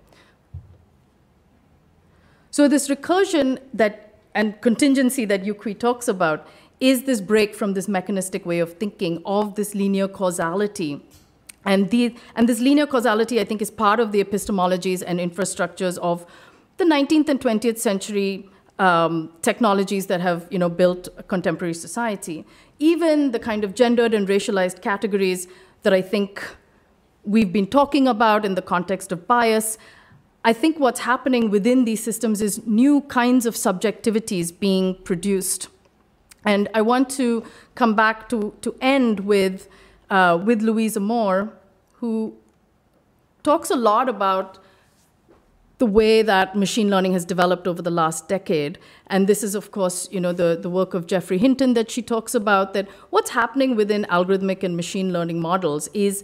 So this recursion and contingency that Yuqi talks about is this break from this mechanistic way of thinking of this linear causality. And this linear causality, I think, is part of the epistemologies and infrastructures of the 19th and 20th century technologies that have built a contemporary society. Even the kind of gendered and racialized categories that I think we've been talking about in the context of bias, I think what's happening within these systems is new kinds of subjectivities being produced. And I want to come back to end with Louise Amoore, who talks a lot about the way that machine learning has developed over the last decade. And this is, of course, the work of Geoffrey Hinton that she talks about, that what's happening within algorithmic and machine learning models is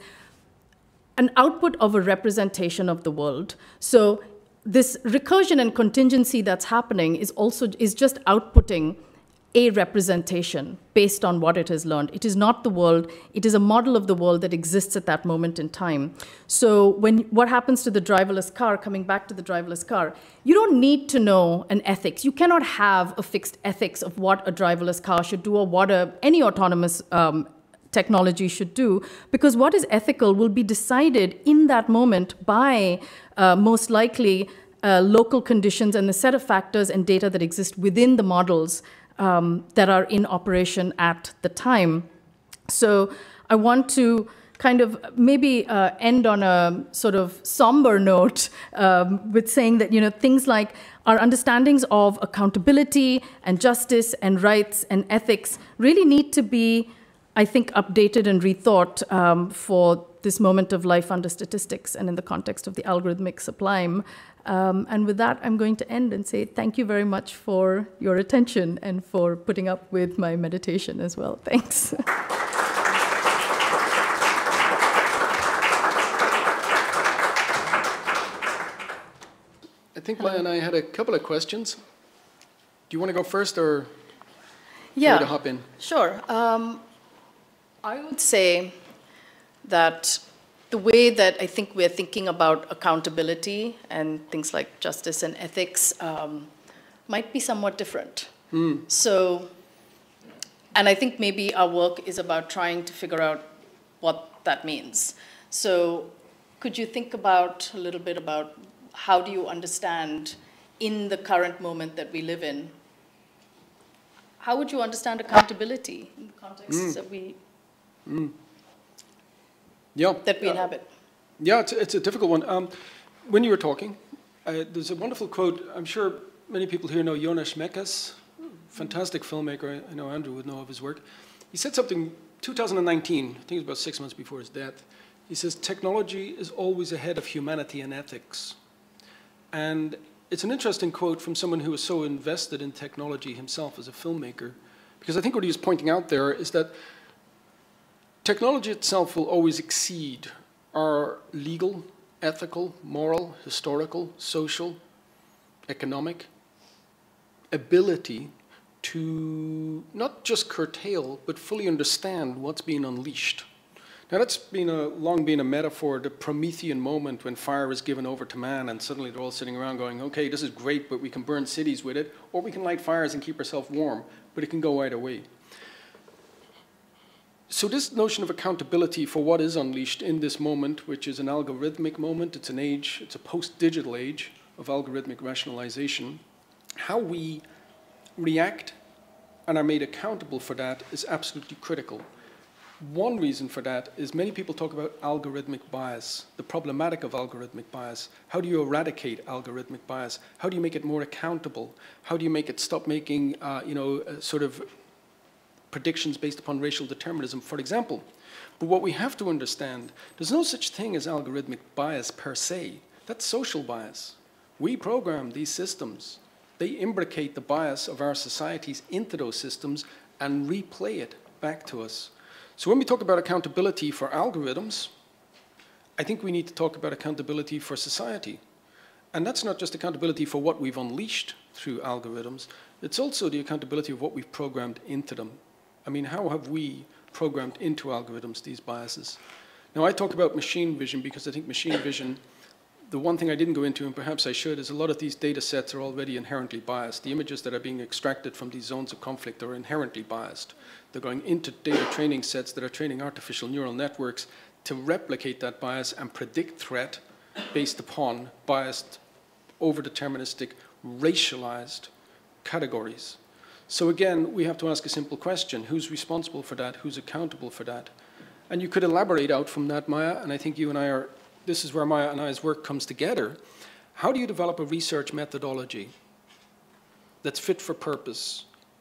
an output of a representation of the world. So this recursion and contingency that's happening is just outputting a representation based on what it has learned. It is not the world. It is a model of the world that exists at that moment in time. So what happens to the driverless car, coming back to the driverless car, you don't need to know an ethics. You cannot have a fixed ethics of what a driverless car should do or what any autonomous technology should do, because what is ethical will be decided in that moment by most likely local conditions and the set of factors and data that exist within the models that are in operation at the time. So I want to kind of maybe end on a sort of somber note with saying that things like our understandings of accountability and justice and rights and ethics really need to be, I think, updated and rethought for this moment of life under statistics and in the context of the algorithmic sublime. And with that, I'm going to end and say thank you very much for your attention and for putting up with my meditation as well. Thanks. I think Maya and I had a couple of questions. Do you want to go first or yeah, to hop in? Sure. I would say that the way that I think we're thinking about accountability and things like justice and ethics might be somewhat different. So, and I think maybe our work is about trying to figure out what that means. So could you think about a little bit about how do you understand in the current moment that we live in, how would you understand accountability in the context that we inhabit? Yeah, it's a difficult one. When you were talking, there's a wonderful quote. I'm sure many people here know Jonas Mekas, fantastic filmmaker. I know Andrew would know of his work. He said something 2019, I think it was about 6 months before his death. He says, technology is always ahead of humanity and ethics. And it's an interesting quote from someone who was so invested in technology himself as a filmmaker, because I think what he was pointing out there is that technology itself will always exceed our legal, ethical, moral, historical, social, economic ability to not just curtail, but fully understand what's being unleashed. Now that's long been a metaphor, the Promethean moment when fire is given over to man and suddenly they're all sitting around going, okay, this is great, but we can burn cities with it, or we can light fires and keep ourselves warm, but it can go either way. So this notion of accountability for what is unleashed in this moment, which is an algorithmic moment, it's an age, it's a post-digital age of algorithmic rationalization, how we react and are made accountable for that is absolutely critical. One reason for that is many people talk about algorithmic bias, the problematic of algorithmic bias. How do you eradicate algorithmic bias? How do you make it more accountable? How do you make it stop making, sort of predictions based upon racial determinism, for example? But what we have to understand, there's no such thing as algorithmic bias per se. That's social bias. We program these systems. They imbricate the bias of our societies into those systems and replay it back to us. So when we talk about accountability for algorithms, I think we need to talk about accountability for society. And that's not just accountability for what we've unleashed through algorithms, it's also the accountability of what we've programmed into them. I mean, how have we programmed into algorithms these biases? Now, I talk about machine vision because I think machine vision, the one thing I didn't go into, and perhaps I should, is a lot of these data sets are already inherently biased. The images that are being extracted from these zones of conflict are inherently biased. They're going into data training sets that are training artificial neural networks to replicate that bias and predict threat based upon biased, over-deterministic, racialized categories. So again, we have to ask a simple question. Who's responsible for that? Who's accountable for that? And you could elaborate out from that, Maya, and I think you and I are, this is where Maya and I's work comes together. How do you develop a research methodology that's fit for purpose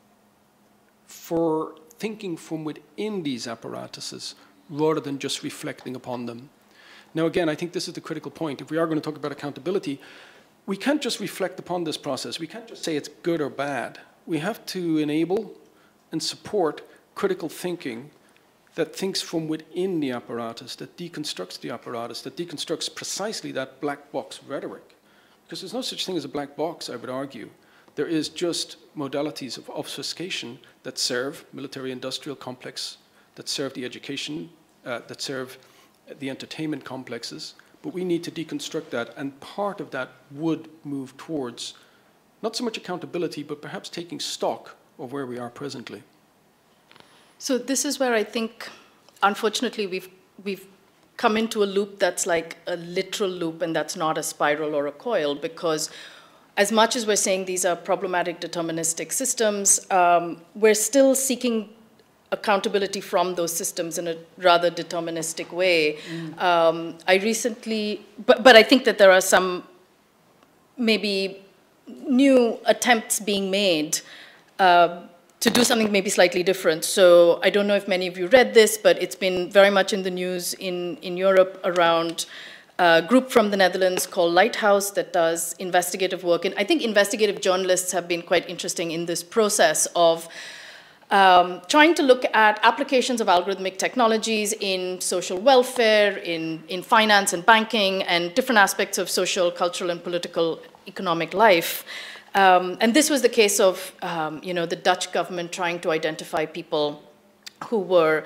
for thinking from within these apparatuses rather than just reflecting upon them? Now again, I think this is the critical point. If we are going to talk about accountability, we can't just reflect upon this process. We can't just say it's good or bad. We have to enable and support critical thinking that thinks from within the apparatus, that deconstructs the apparatus, that deconstructs precisely that black box rhetoric. Because there's no such thing as a black box, I would argue. There is just modalities of obfuscation that serve military-industrial complex, that serve the education, that serve the entertainment complexes. But we need to deconstruct that, and part of that would move towards not so much accountability, but perhaps taking stock of where we are presently. So this is where I think, unfortunately, we've come into a loop that's like a literal loop, and that's not a spiral or a coil, because as much as we're saying these are problematic deterministic systems, we're still seeking accountability from those systems in a rather deterministic way. I recently, but I think that there are some maybe new attempts being made to do something maybe slightly different. So I don't know if many of you read this, but it's been very much in the news in Europe around a group from the Netherlands called Lighthouse that does investigative work. And I think investigative journalists have been quite interesting in this process of trying to look at applications of algorithmic technologies in social welfare, in finance and banking, and different aspects of social, cultural, and political economic life. And this was the case of the Dutch government trying to identify people who were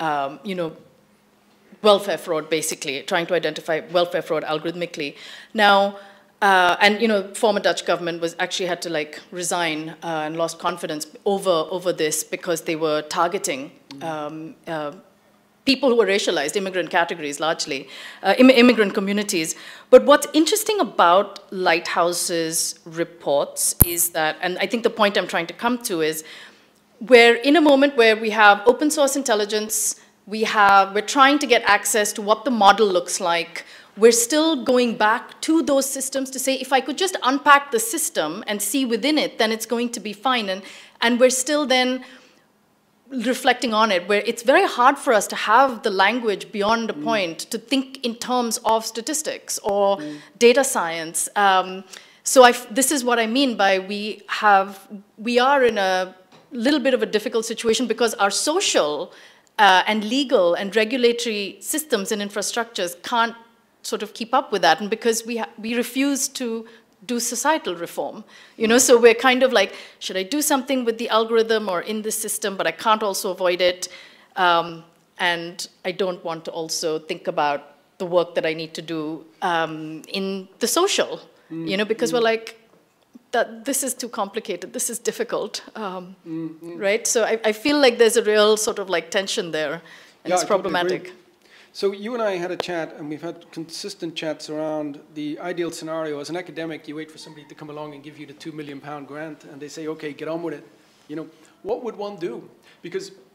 welfare fraud, basically, trying to identify welfare fraud algorithmically. Now, former Dutch government was actually had to resign and lost confidence over this because they were targeting people who were racialized, immigrant categories largely, immigrant communities. But what's interesting about Lighthouse's reports is that, and I think the point I'm trying to come to is, we're in a moment where we have open source intelligence, we're trying to get access to what the model looks like. We're still going back to those systems to say, if I could just unpack the system and see within it, then it's going to be fine. And we're still then reflecting on it, where it's very hard for us to have the language beyond a point to think in terms of statistics or data science. So this is what I mean by we are in a little bit of a difficult situation because our social and legal and regulatory systems and infrastructures can't sort of keep up with that, and because we refuse to do societal reform, so we're kind of like, should I do something with the algorithm or in this system, but I can't also avoid it, and I don't want to also think about the work that I need to do in the social, because we're like, this is too complicated, this is difficult, right? So I feel like there's a real sort of tension there, and it's problematic. So you and I had a chat, and we've had consistent chats around the ideal scenario. As an academic, you wait for somebody to come along and give you the £2 million grant, and they say, okay, get on with it. What would one do? Because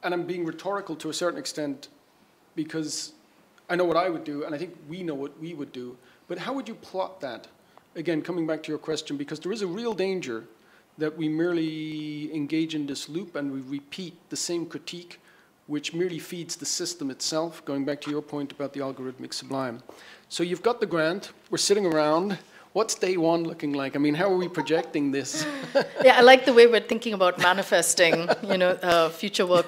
and I'm being rhetorical to a certain extent because I know what I would do, and I think we know what we would do. But how would you plot that? Again, coming back to your question, because there is a real danger that we merely engage in this loop and we repeat the same critique, which merely feeds the system itself, going back to your point about the algorithmic sublime. So you've got the grant, we're sitting around. What's day one looking like? I mean, how are we projecting this? Yeah, I like the way we're thinking about manifesting, future work.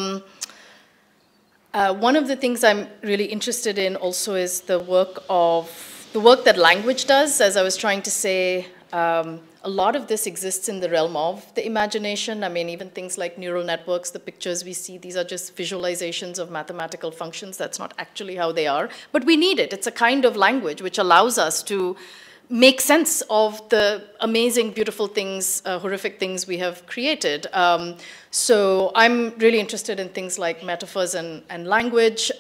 One of the things I'm really interested in also is the work that language does. As I was trying to say, a lot of this exists in the realm of the imagination. I mean, even things like neural networks, the pictures we see, these are just visualizations of mathematical functions. That's not actually how they are. But we need it. It's a kind of language which allows us to make sense of the amazing, beautiful things, horrific things we have created. So I'm really interested in things like metaphors and language.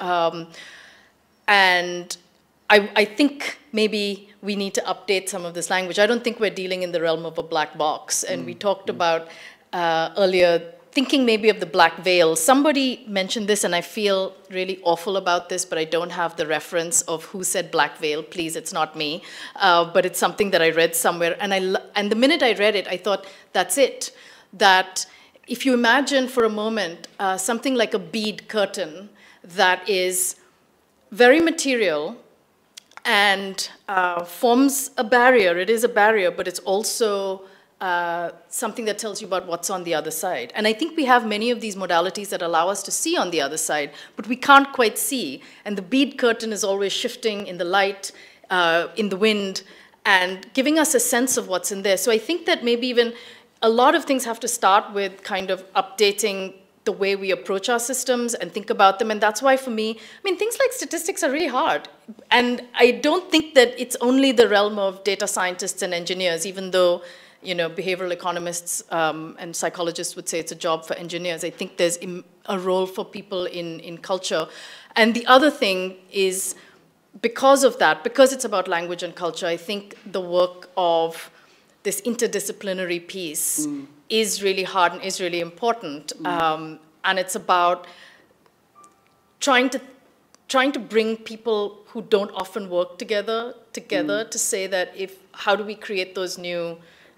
And I think maybe we need to update some of this language. I don't think we're dealing in the realm of a black box. And we talked about earlier thinking maybe of the black veil. Somebody mentioned this, and I feel really awful about this, but I don't have the reference of who said black veil. Please, it's not me. But it's something that I read somewhere. And the minute I read it, I thought, that's it. That if you imagine for a moment something like a bead curtain that is very material and forms a barrier. It is a barrier, but it's also something that tells you about what's on the other side. And I think we have many of these modalities that allow us to see on the other side, but we can't quite see. And the bead curtain is always shifting in the light, in the wind, and giving us a sense of what's in there. So I think that maybe even a lot of things have to start with kind of updating the way we approach our systems and think about them. And that's why for me, I mean, things like statistics are really hard. And I don't think that it's only the realm of data scientists and engineers, even though behavioral economists and psychologists would say it's a job for engineers. I think there's a role for people in culture. And the other thing is, because of that, because it's about language and culture, I think the work of this interdisciplinary piece is really hard and is really important. And it's about trying to bring people who don't often work together to say that how do we create those new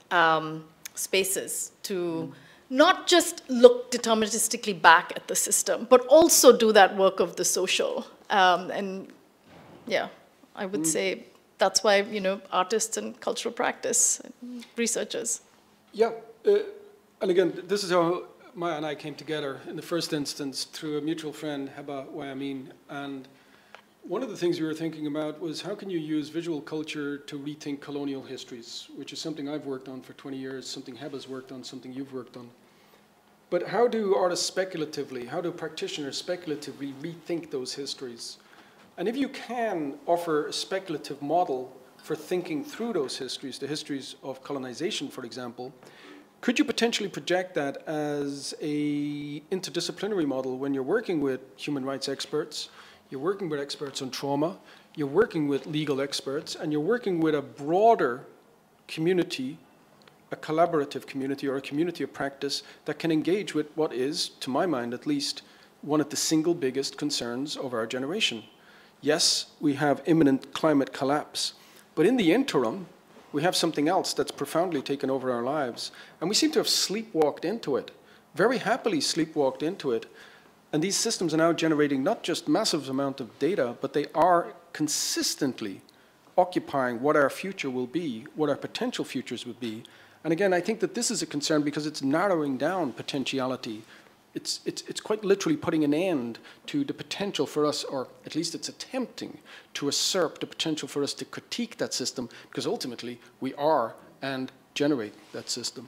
spaces to not just look deterministically back at the system, but also do that work of the social. And yeah, I would say that's why, artists and cultural practice researchers. Yeah, and again, this is how Maya and I came together in the first instance through a mutual friend, Heba Wayamin. And one of the things we were thinking about was how can you use visual culture to rethink colonial histories, which is something I've worked on for 20 years, something Heba's worked on, something you've worked on. But how do artists speculatively, how do practitioners speculatively rethink those histories? And if you can offer a speculative model for thinking through those histories, the histories of colonization, for example, could you potentially project that as an interdisciplinary model when you're working with human rights experts, you're working with experts on trauma, you're working with legal experts, and you're working with a broader community, a collaborative community or a community of practice that can engage with what is, to my mind at least, one of the single biggest concerns of our generation. Yes, we have imminent climate collapse, but in the interim, we have something else that's profoundly taken over our lives. And we seem to have sleepwalked into it, very happily sleepwalked into it. And these systems are now generating not just massive amount of data, but they are consistently occupying what our future will be, what our potential futures would be. And again, I think that this is a concern because it's narrowing down potentiality. It's quite literally putting an end to the potential for us, or at least it's attempting to usurp the potential for us to critique that system, because ultimately we are and generate that system.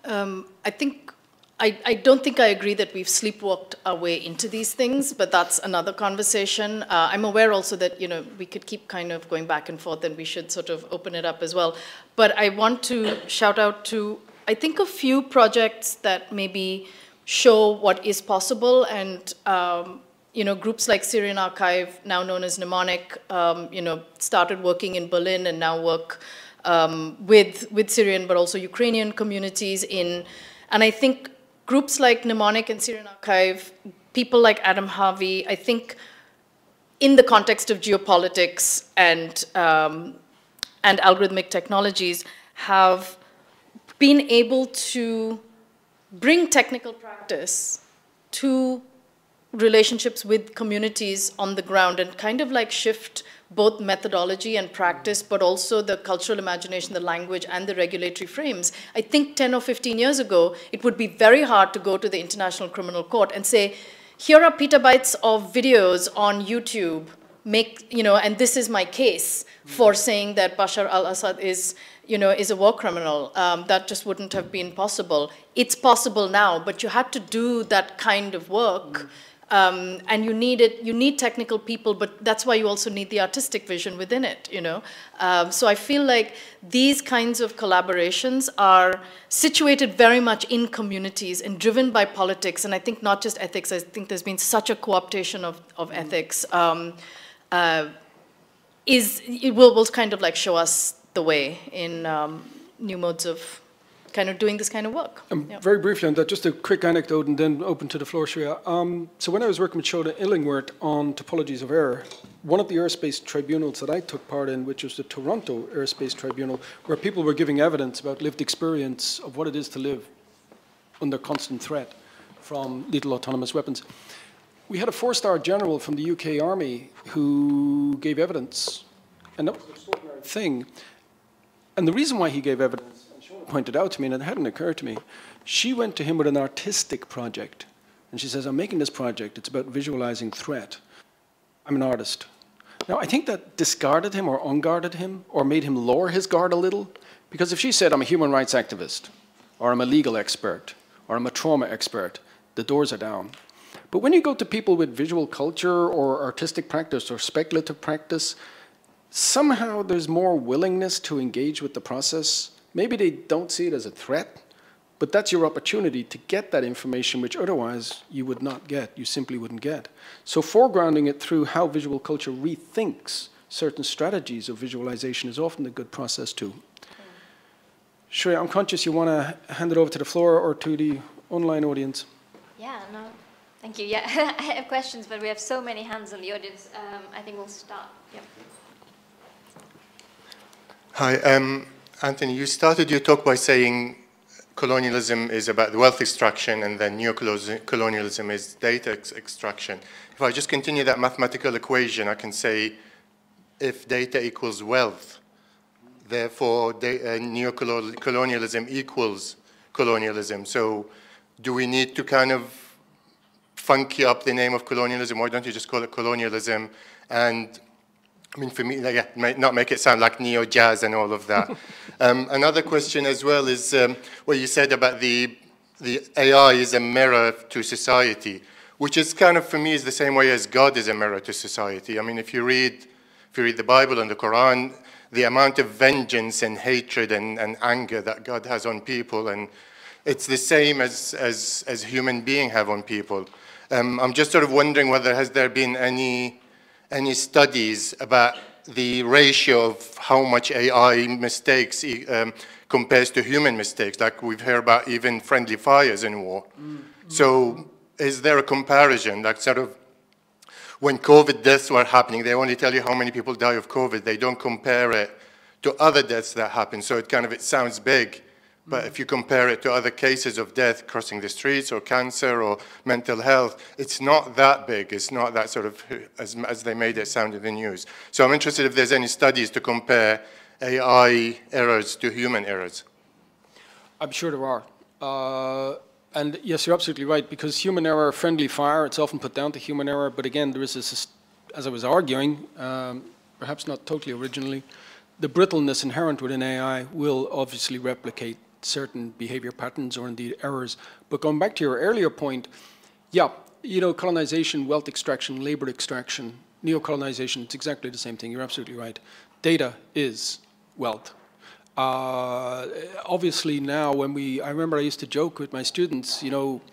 I don't think I agree that we've sleepwalked our way into these things, but that's another conversation. I'm aware also that we could keep kind of going back and forth, and we should sort of open it up as well. But I want to shout out to, I think, a few projects that maybe show what is possible, and groups like Syrian Archive, now known as Mnemonic, started working in Berlin and now work with Syrian but also Ukrainian communities and I think groups like Mnemonic and Syrian Archive, people like Adam Harvey, I think in the context of geopolitics and algorithmic technologies, have been able to bring technical practice to relationships with communities on the ground and kind of like shift both methodology and practice, but also the cultural imagination, the language, and the regulatory frames. I think 10 or 15 years ago, it would be very hard to go to the International Criminal Court and say, here are petabytes of videos on YouTube, and this is my case for saying that Bashar al-Assad is a war criminal. That just wouldn't have been possible. It's possible now, but you had to do that kind of work. And you need technical people, but that's why you also need the artistic vision within it, So I feel like these kinds of collaborations are situated very much in communities and driven by politics, and I think not just ethics. I think there's been such a co-optation of ethics. It will kind of like show us the way in new modes of kind of doing this kind of work. Very briefly on that, just a quick anecdote and then open to the floor, Shreya. So when I was working with Shoda Illingworth on topologies of error, one of the airspace tribunals that I took part in, which was the Toronto Airspace Tribunal, where people were giving evidence about lived experience of what it is to live under constant threat from lethal autonomous weapons. We had a 4-star general from the UK Army who gave evidence, and that was an extraordinary thing. And the reason why he gave evidence, pointed out to me, and it hadn't occurred to me, she went to him with an artistic project. And she says, I'm making this project, it's about visualizing threat. I'm an artist. Now, I think that discarded him or unguarded him or made him lower his guard a little. Because if she said, I'm a human rights activist, or I'm a legal expert, or I'm a trauma expert, the doors are down. But when you go to people with visual culture or artistic practice or speculative practice, somehow there's more willingness to engage with the process. Maybe they don't see it as a threat, but that's your opportunity to get that information which otherwise you would not get, you simply wouldn't get. So foregrounding it through how visual culture rethinks certain strategies of visualization is often a good process too. Shreya, I'm conscious you want to hand it over to the floor or to the online audience. Yeah, no, thank you. Yeah, I have questions, but we have so many hands in the audience. I think we'll start. Yep. Hi. Anthony, you started your talk by saying colonialism is about the wealth extraction and then neo-colonialism is data extraction. If I just continue that mathematical equation, I can say if data equals wealth, therefore neo-colonialism equals colonialism. So do we need to kind of funky up the name of colonialism? Why don't you just call it colonialism? And I mean, for me, like, yeah, it might not make it sound like neo-jazz and all of that. Another question as well is what you said about the AI is a mirror to society, which is kind of, for me, is the same way as God is a mirror to society. I mean, if you read the Bible and the Quran, the amount of vengeance and hatred and anger that God has on people, and it's the same as human beings have on people. I'm just sort of wondering whether has there been any studies about the ratio of how much AI mistakes compares to human mistakes, like we've heard about even friendly fires in war. So is there a comparison, like sort of when COVID deaths were happening, they only tell you how many people die of COVID. They don't compare it to other deaths that happen. So it sounds big. But if you compare it to other cases of death crossing the streets or cancer or mental health, it's not that big. It's not that sort of, as they made it sound in the news. So I'm interested if there's any studies to compare AI errors to human errors. I'm sure there are. And yes, you're absolutely right, because human error, friendly fire, it's often put down to human error. But again, there is this, as I was arguing, perhaps not totally originally, the brittleness inherent within AI will obviously replicate certain behavior patterns or indeed errors. But going back to your earlier point, yeah, colonization, wealth extraction, labor extraction, neo-colonization, it's exactly the same thing. You're absolutely right. Data is wealth. Obviously now I remember I used to joke with my students,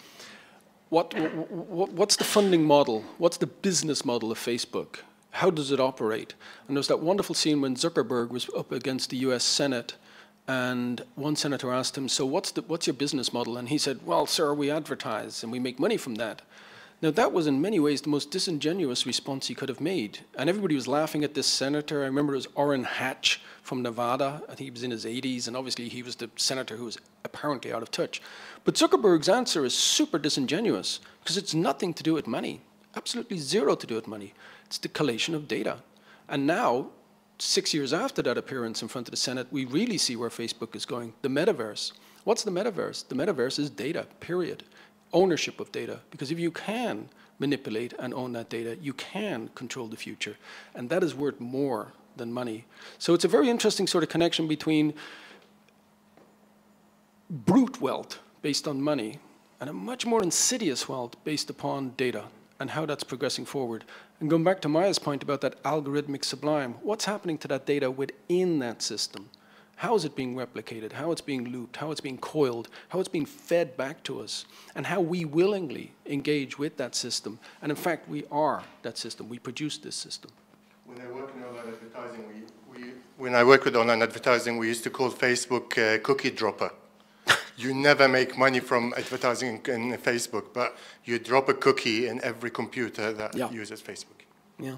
what's the funding model? What's the business model of Facebook? How does it operate? And there's that wonderful scene when Zuckerberg was up against the US Senate And one senator asked him, so what's your business model? And he said, well, sir, we advertise and we make money from that. Now, that was in many ways the most disingenuous response he could have made. And everybody was laughing at this senator. I remember it was Orrin Hatch from Nevada. I think he was in his 80s, and obviously he was the senator who was apparently out of touch. But Zuckerberg's answer is super disingenuous because it's nothing to do with money, absolutely zero to do with money. It's the collation of data. And now, 6 years after that appearance in front of the Senate, we really see where Facebook is going, the metaverse. What's the metaverse? The metaverse is data, period. Ownership of data, because if you can manipulate and own that data, you can control the future, and that is worth more than money. So it's a very interesting sort of connection between brute wealth based on money and a much more insidious wealth based upon data and how that's progressing forward. And going back to Maya's point about that algorithmic sublime, what's happening to that data within that system? How is it being replicated, how it's being looped, how it's being coiled, how it's being fed back to us, and how we willingly engage with that system. And in fact, we are that system. We produce this system. When I work in online advertising, when I work with online advertising, we used to call Facebook cookie dropper. You never make money from advertising in Facebook, but you drop a cookie in every computer that uses Facebook. Yeah.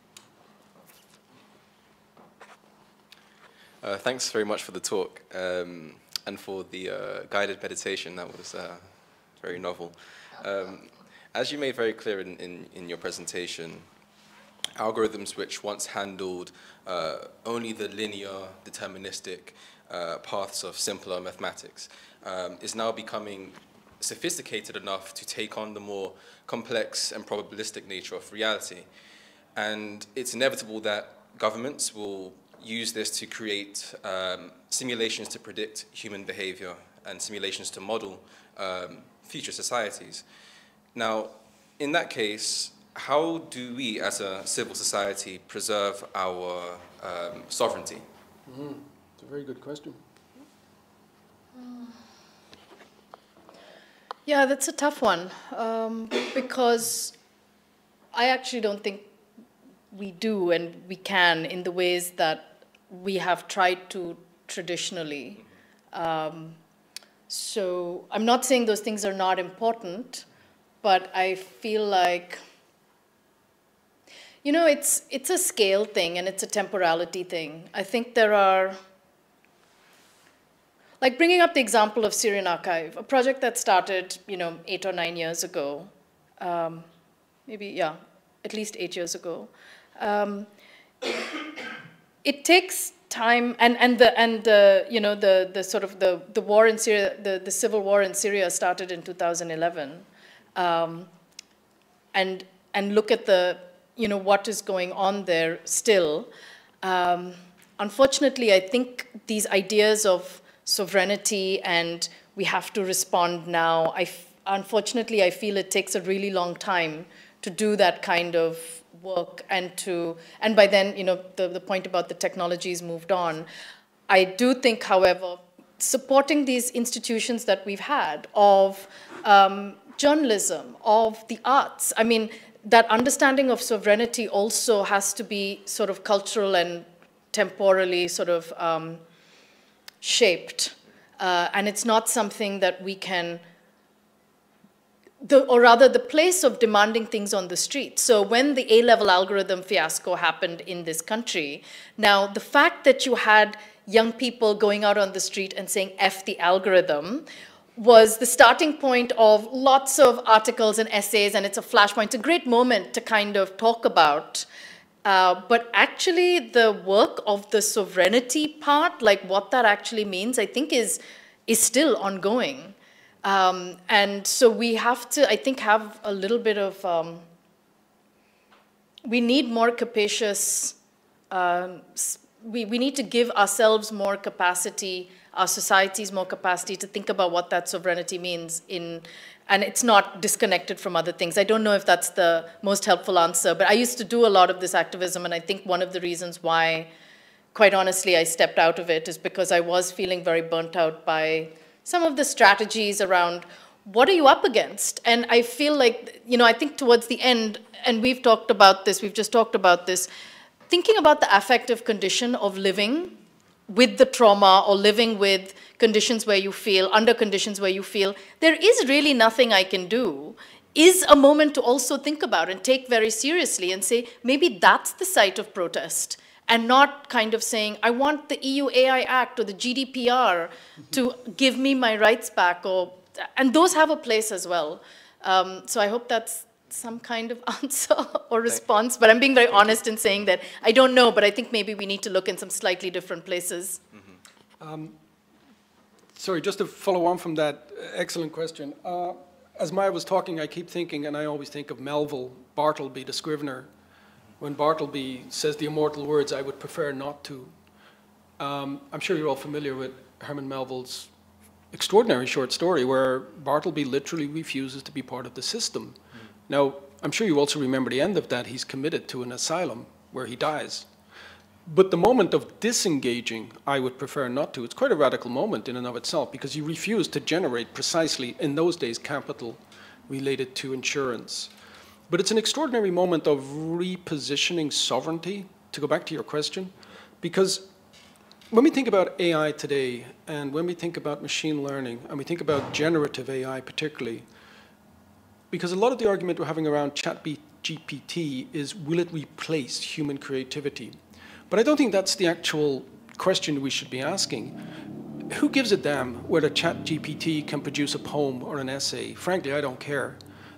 Thanks very much for the talk and for the guided meditation. That was very novel. As you made very clear in your presentation, algorithms which once handled only the linear, deterministic paths of simpler mathematics is now becoming sophisticated enough to take on the more complex and probabilistic nature of reality. And it's inevitable that governments will use this to create simulations to predict human behavior and simulations to model future societies. Now, in that case, how do we as a civil society preserve our sovereignty? It's a very good question. Yeah, that's a tough one because I actually don't think we do and we can in the ways that we have tried to traditionally. So I'm not saying those things are not important, but I feel like, you know, it's a scale thing and it's a temporality thing. I think there are, like bringing up the example of Syrian Archive, a project that started, you know, 8 or 9 years ago, maybe, yeah, at least 8 years ago. It takes time, and the you know the sort of the war in Syria, the civil war in Syria started in 2011, and look at the what is going on there still. Unfortunately, I think these ideas of sovereignty and we have to respond now. Unfortunately, I feel it takes a really long time to do that kind of work, and by then, the point about the technologies moved on. I do think, however, supporting these institutions that we've had of journalism, of the arts, I mean, that understanding of sovereignty also has to be sort of cultural and temporally sort of shaped. And it's not something that we can, or rather the place of demanding things on the street. So when the A-level algorithm fiasco happened in this country, now the fact that you had young people going out on the street and saying F the algorithm was the starting point of lots of articles and essays, and it's a flashpoint. It's a great moment to kind of talk about. But actually the work of the sovereignty part, like what that actually means, I think is still ongoing. And so we have to, I think, have a little bit of, we need more capacious, we need to give ourselves more capacity, our societies more capacity to think about what that sovereignty means and it's not disconnected from other things. I don't know if that's the most helpful answer, but I used to do a lot of this activism, and I think one of the reasons why, quite honestly, I stepped out of it is because I was feeling very burnt out by some of the strategies around what are you up against? And I feel like, I think towards the end, and we've just talked about this, thinking about the affective condition of living with the trauma or living with conditions where you feel, under conditions where you feel, there is really nothing I can do, is a moment to also think about and take very seriously and say, maybe that's the site of protest, and not kind of saying, I want the EU AI Act or the GDPR to give me my rights back, and those have a place as well. So I hope that's some kind of answer or response, but I'm being very honest in saying that I don't know, but I think maybe we need to look in some slightly different places. Sorry, just to follow on from that excellent question. As Maya was talking, I keep thinking, and I always think of Melville Bartleby, the scrivener, when Bartleby says the immortal words, I would prefer not to. I'm sure you're all familiar with Herman Melville's extraordinary short story where Bartleby literally refuses to be part of the system. Now, I'm sure you also remember the end of that. He's committed to an asylum where he dies. But the moment of disengaging, I would prefer not to, it's quite a radical moment in and of itself, because you refuse to generate precisely, in those days, capital related to insurance. But it's an extraordinary moment of repositioning sovereignty, to go back to your question, because when we think about AI today, and when we think about machine learning, and we think about generative AI particularly, because a lot of the argument we're having around ChatGPT is, will it replace human creativity? But I don't think that's the actual question we should be asking. Who gives a damn whether ChatGPT can produce a poem or an essay? Frankly, I don't care.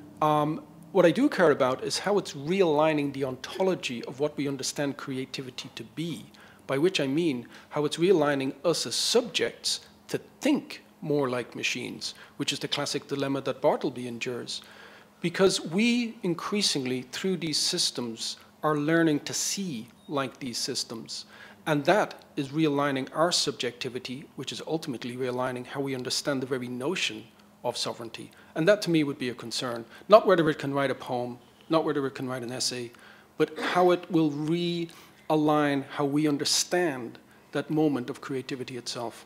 What I do care about is how it's realigning the ontology of what we understand creativity to be, by which I mean how it's realigning us as subjects to think more like machines, which is the classic dilemma that Bartleby endures. Because we increasingly, through these systems, are learning to see like these systems. And that is realigning our subjectivity, which is ultimately realigning how we understand the very notion of sovereignty. And that, to me, would be a concern. Not whether it can write a poem, not whether it can write an essay, but how it will realign how we understand that moment of creativity itself.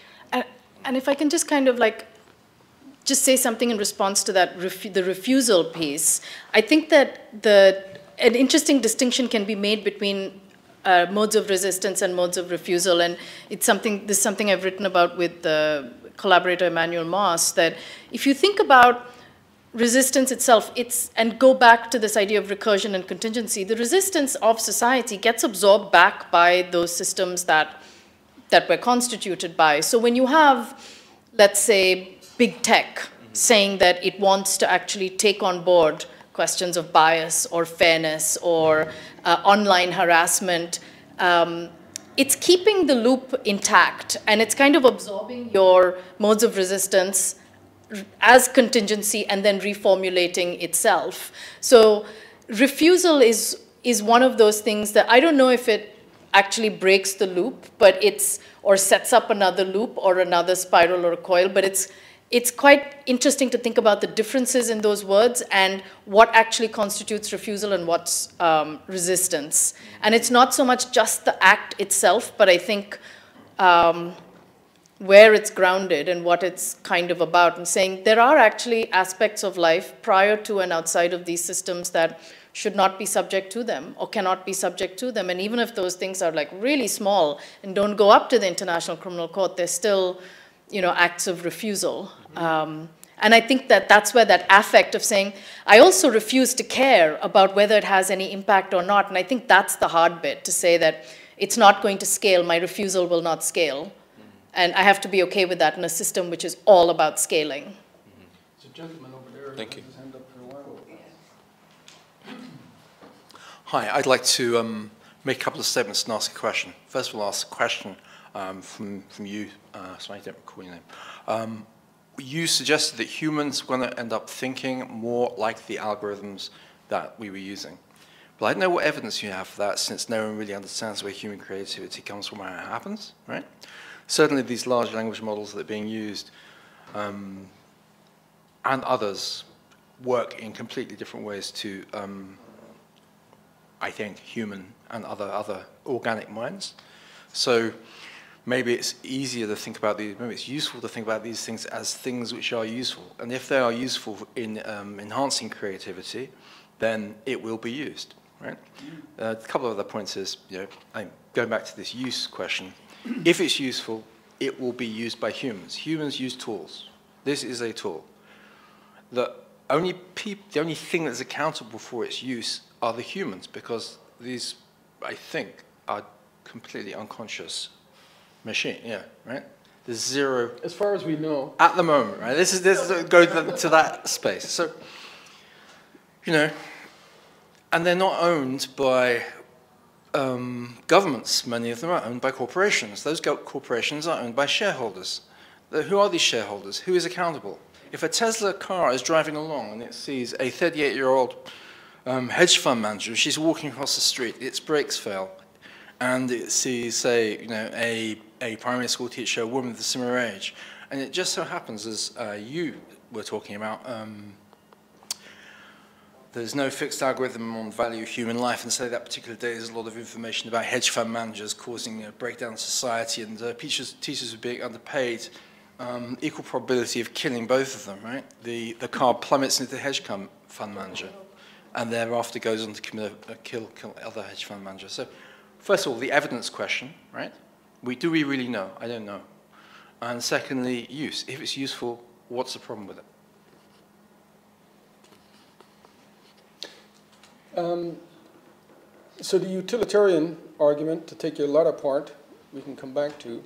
And if I can just kind of like just say something in response to that, the refusal piece, I think that an interesting distinction can be made between modes of resistance and modes of refusal, and this is something I've written about with the collaborator Emmanuel Moss, that if you think about resistance itself, and go back to this idea of recursion and contingency, the resistance of society gets absorbed back by those systems that we're constituted by. So when you have, let's say, big tech saying that it wants to actually take on board questions of bias or fairness or online harassment, it's keeping the loop intact, and it's kind of absorbing your modes of resistance as contingency and then reformulating itself. So refusal is one of those things that I don't know if it actually breaks the loop, but or sets up another loop or another spiral or a coil, but it's quite interesting to think about the differences in those words and what actually constitutes refusal and what's resistance. And it's not so much just the act itself, but I think where it's grounded and what it's kind of about, and saying there are actually aspects of life prior to and outside of these systems that should not be subject to them or cannot be subject to them. And even if those things are like really small and don't go up to the International Criminal Court, they're still, acts of refusal. And I think that that's where that affect of saying, I also refuse to care about whether it has any impact or not. And I think that's the hard bit, to say that it's not going to scale, my refusal will not scale. And I have to be okay with that in a system which is all about scaling. There's a gentleman over there. Thank you. His hand up for a while. Hi, I'd like to make a couple of statements and ask a question. First of all, I'll ask a question from you. Sorry, I don't recall your name. You suggested that humans were going to end up thinking more like the algorithms that we were using. But I don't know what evidence you have for that, since no one really understands where human creativity comes from, where it happens, right? Certainly these large language models that are being used and others work in completely different ways to, I think, human and other organic minds. So maybe it's easier to think about these, maybe it's useful to think about these things as things which are useful. And if they are useful in enhancing creativity, then it will be used, right? A couple of other points is, I'm going back to this use question. if it's useful, it will be used by humans. Humans use tools. This is a tool. The only thing that's accountable for its use are the humans, because these, I think, are completely unconscious machine. Yeah, right. There's zero, as far as we know, at the moment. Right. This go to that space. So, you know, and they're not owned by governments. Many of them are owned by corporations. Those corporations are owned by shareholders. Who are these shareholders? Who is accountable? If a Tesla car is driving along and it sees a 38-year-old hedge fund manager, she's walking across the street, its brakes fail, and it sees, say, you know, a primary school teacher, a woman of a similar age, and it just so happens, as you were talking about, there's no fixed algorithm on value of human life, and so that particular day there's a lot of information about hedge fund managers causing a breakdown in society, and teachers are being underpaid. Equal probability of killing both of them, right? The car plummets into the hedge fund manager, and thereafter goes on to kill other hedge fund managers. So, first of all, the evidence question, right? Do we really know? I don't know. And secondly, use. If it's useful, what's the problem with it? So the utilitarian argument, to take your latter part, we can come back to.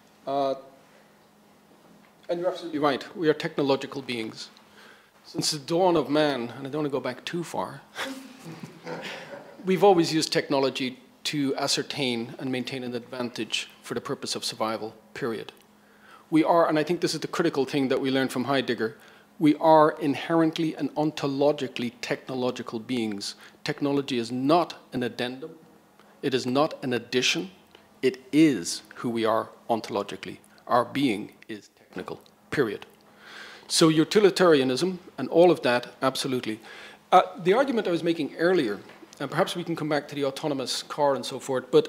And you're absolutely right. We are technological beings. Since the dawn of man, and I don't want to go back too far, we've always used technology to ascertain and maintain an advantage for the purpose of survival, period. We are, and I think this is the critical thing that we learned from Heidegger, we are inherently and ontologically technological beings. Technology is not an addendum. It is not an addition. It is who we are ontologically. Our being is technical, period. So utilitarianism and all of that, absolutely. The argument I was making earlier, and perhaps we can come back to the autonomous car and so forth, but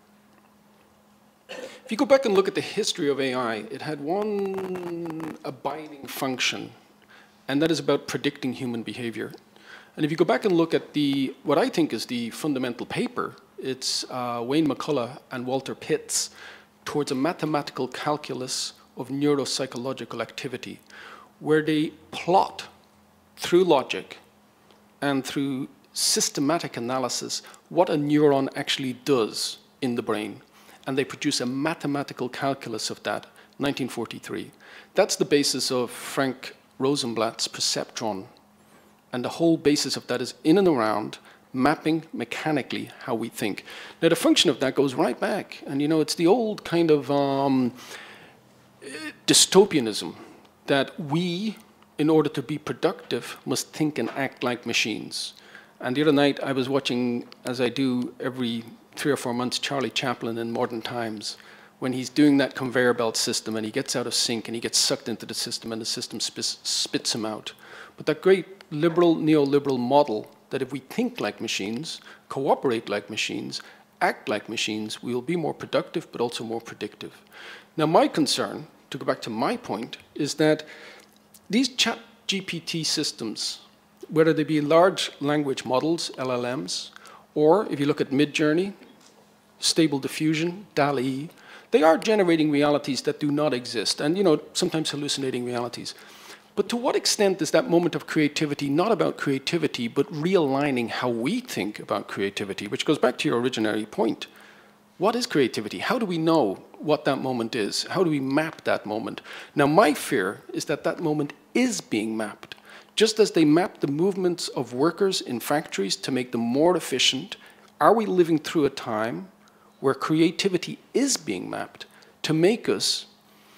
if you go back and look at the history of AI, it had one abiding function, and that is about predicting human behavior. And if you go back and look at what I think is the fundamental paper, it's Wayne McCullough and Walter Pitts, Towards a Mathematical Calculus of Neuropsychological Activity, where they plot through logic and through systematic analysis what a neuron actually does in the brain. And they produce a mathematical calculus of that, 1943. That's the basis of Frank Rosenblatt's perceptron. And the whole basis of that is in and around mapping mechanically how we think. Now, the function of that goes right back. And, you know, it's the old kind of dystopianism that we, in order to be productive, must think and act like machines. And the other night, I was watching, as I do every 3 or 4 months, Charlie Chaplin in Modern Times, when he's doing that conveyor belt system and he gets out of sync and he gets sucked into the system and the system spits him out. But that great liberal, neoliberal model that if we think like machines, cooperate like machines, act like machines, we will be more productive but also more predictive. Now, my concern, to go back to my point, is that these chat GPT systems, whether they be large language models, LLMs, or if you look at Midjourney, Stable Diffusion, DALL-E, they are generating realities that do not exist, and, you know, sometimes hallucinating realities. But to what extent is that moment of creativity not about creativity, but realigning how we think about creativity, which goes back to your originary point. What is creativity? How do we know what that moment is? How do we map that moment? Now, my fear is that that moment is being mapped. Just as they map the movements of workers in factories to make them more efficient, are we living through a time where creativity is being mapped to make us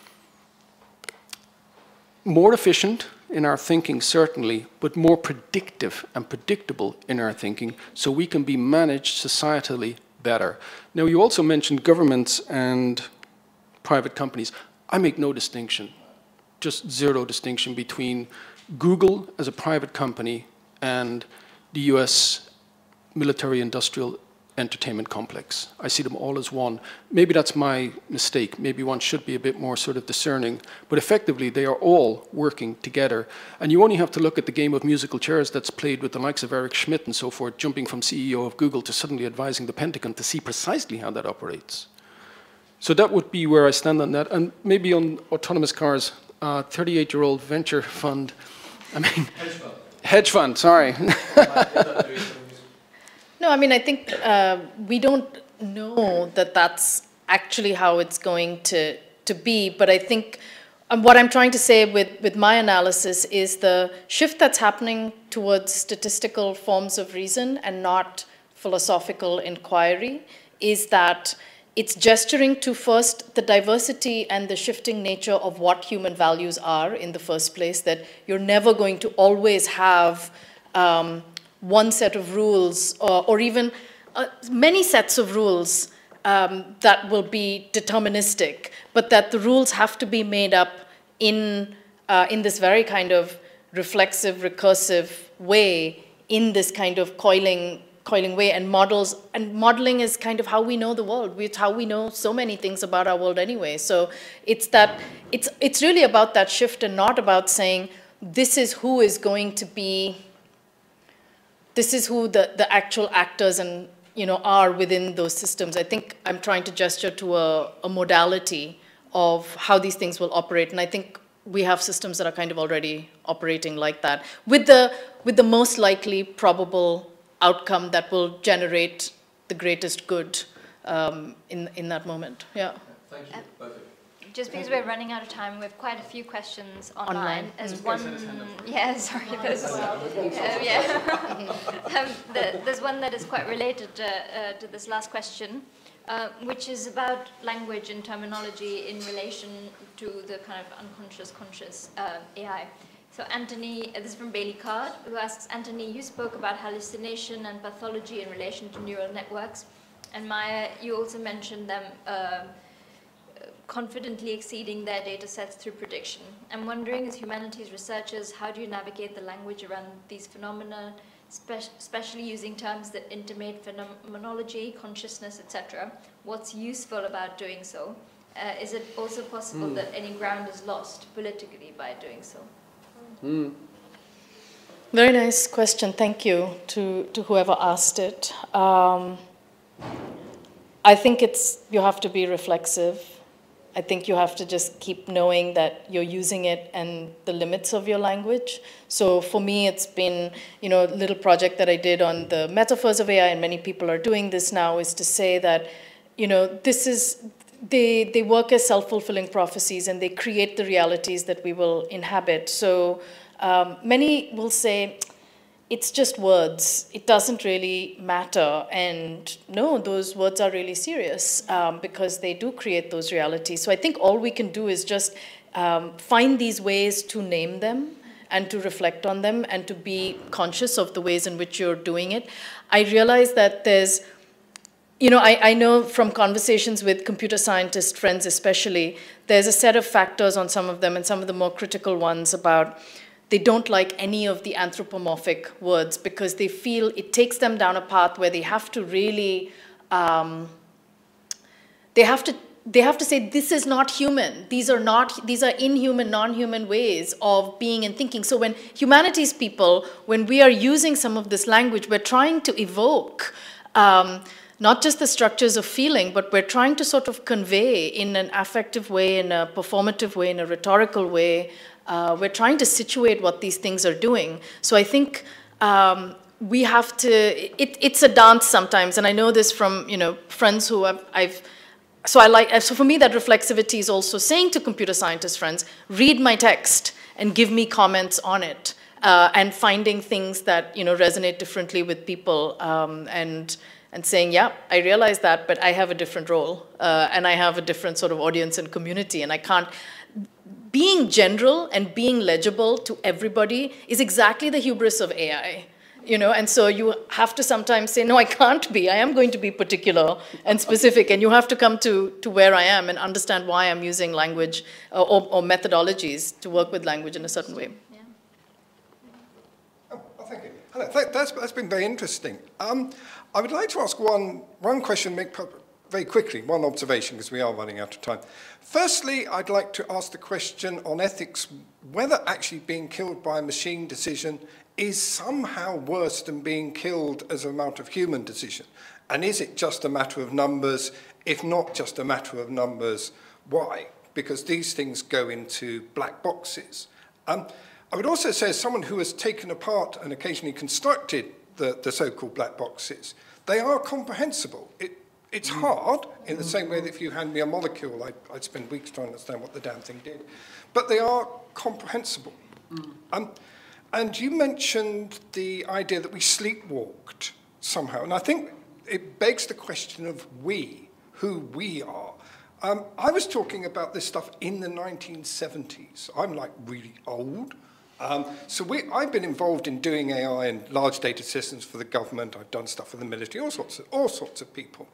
more efficient in our thinking, certainly, but more predictive and predictable in our thinking so we can be managed societally better? Now, you also mentioned governments and private companies. I make no distinction, just zero distinction between Google as a private company and the US military-industrial entertainment complex. I see them all as one. Maybe that's my mistake. Maybe one should be a bit more sort of discerning. But effectively, they are all working together. And you only have to look at the game of musical chairs that's played with the likes of Eric Schmidt and so forth, jumping from CEO of Google to suddenly advising the Pentagon, to see precisely how that operates. So that would be where I stand on that. And maybe on autonomous cars, 38-year-old venture fund. I mean, hedge fund, sorry. No, I mean, I think we don't know that that's actually how it's going to be, but I think what I'm trying to say with my analysis is the shift that's happening towards statistical forms of reason and not philosophical inquiry is that it's gesturing to first the diversity and the shifting nature of what human values are in the first place, that you're never going to always have one set of rules or even many sets of rules that will be deterministic, but that the rules have to be made up in this very kind of reflexive, recursive way, in this kind of coiling way, and modeling is kind of how we know the world. It's how we know so many things about our world anyway. So it's really about that shift and not about saying this is who is going to be, this is who the actual actors and are within those systems. I think I'm trying to gesture to a modality of how these things will operate, and I think we have systems that are kind of already operating like that, with the most likely probable outcome that will generate the greatest good in that moment. Yeah. Thank you. Perfect. Just because we're running out of time, we have quite a few questions online. There's one, yeah, sorry, there's one that is quite related to this last question, which is about language and terminology in relation to the kind of unconscious, conscious AI. So Anthony, this is from Bailey Card, who asks, Anthony, you spoke about hallucination and pathology in relation to neural networks, and Maya, you also mentioned them confidently exceeding their data sets through prediction. I'm wondering, as humanities researchers, how do you navigate the language around these phenomena, especially using terms that intimate phenomenology, consciousness, etc.? What's useful about doing so? Is it also possible that any ground is lost politically by doing so? Very nice question. Thank you to whoever asked it. I think you have to be reflexive. I think you have to just keep knowing that you're using it and the limits of your language. So for me, it's been, a little project that I did on the metaphors of AI, and many people are doing this now, is to say that, they work as self-fulfilling prophecies and they create the realities that we will inhabit. So many will say, it's just words. It doesn't really matter. And no, those words are really serious because they do create those realities. So I think all we can do is just find these ways to name them and to reflect on them and to be conscious of the ways in which you're doing it. I realize that there's, I know from conversations with computer scientist friends especially, there's a set of factors on some of them and some of the more critical ones about they don't like any of the anthropomorphic words because they feel it takes them down a path where they have to really, they have to say this is not human. These are inhuman, non-human ways of being and thinking. So when humanities people, when we are using some of this language, we're trying to evoke not just the structures of feeling, but we're trying to sort of convey in an affective way, in a performative way, in a rhetorical way. We're trying to situate what these things are doing. So I think we have to, it's a dance sometimes, and I know this from friends who so for me that reflexivity is also saying to computer scientist friends, read my text and give me comments on it, and finding things that resonate differently with people, and saying, yeah, I realize that, but I have a different role, and I have a different sort of audience and community, and I can't. Being general and being legible to everybody is exactly the hubris of AI, and so you have to sometimes say, no, I can't be. I am going to be particular and specific, and you have to come to where I am and understand why I'm using language or methodologies to work with language in a certain way. Yeah. Oh, thank you. That's been very interesting. I would like to ask one question, very quickly, one observation, because we are running out of time. Firstly, I'd like to ask the question on ethics, whether actually being killed by a machine decision is somehow worse than being killed as a result of human decision. And is it just a matter of numbers? If not just a matter of numbers, why? Because these things go into black boxes. I would also say, as someone who has taken apart and occasionally constructed the so-called black boxes, they are comprehensible. It's hard, in the same way that if you hand me a molecule, I'd spend weeks trying to understand what the damn thing did. But they are comprehensible. And you mentioned the idea that we sleepwalked somehow. And I think it begs the question of who we are. I was talking about this stuff in the 1970s. I'm like really old. I've been involved in doing AI and large data systems for the government. I've done stuff for the military, all sorts of people.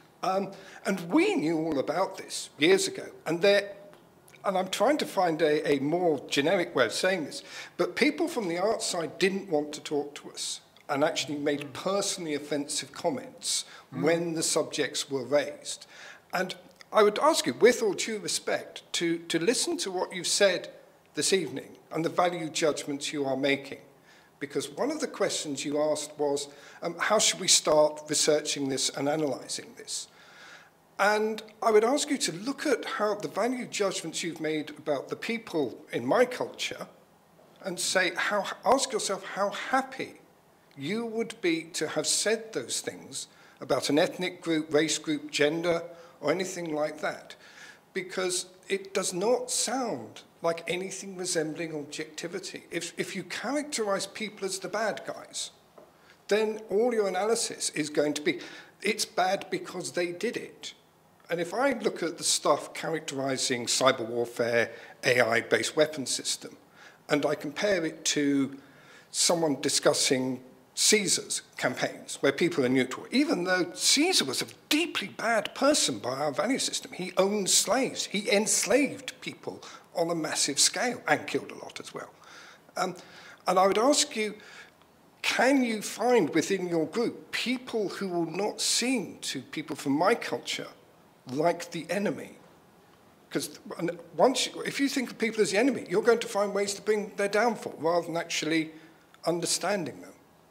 And we knew all about this years ago. And I'm trying to find a more generic way of saying this, but people from the outside didn't want to talk to us and actually made personally offensive comments when the subjects were raised. And I would ask you, with all due respect, to listen to what you've said this evening and the value judgments you are making. Because one of the questions you asked was, how should we start researching this and analysing this? And I would ask you to look at how the value judgments you've made about the people in my culture and say, ask yourself how happy you would be to have said those things about an ethnic group, race group, gender, or anything like that. Because it does not sound like anything resembling objectivity. If you characterize people as the bad guys, then all your analysis is going to be, it's bad because they did it. And if I look at the stuff characterizing cyber warfare, AI-based weapon system, and I compare it to someone discussing Caesar's campaigns, where people are neutral, even though Caesar was a deeply bad person by our value system. He owned slaves. He enslaved people on a massive scale and killed a lot as well. And I would ask you, can you find within your group people who will not seem to people from my culture like the enemy? Because if you think of people as the enemy, you're going to find ways to bring their downfall rather than actually understanding them.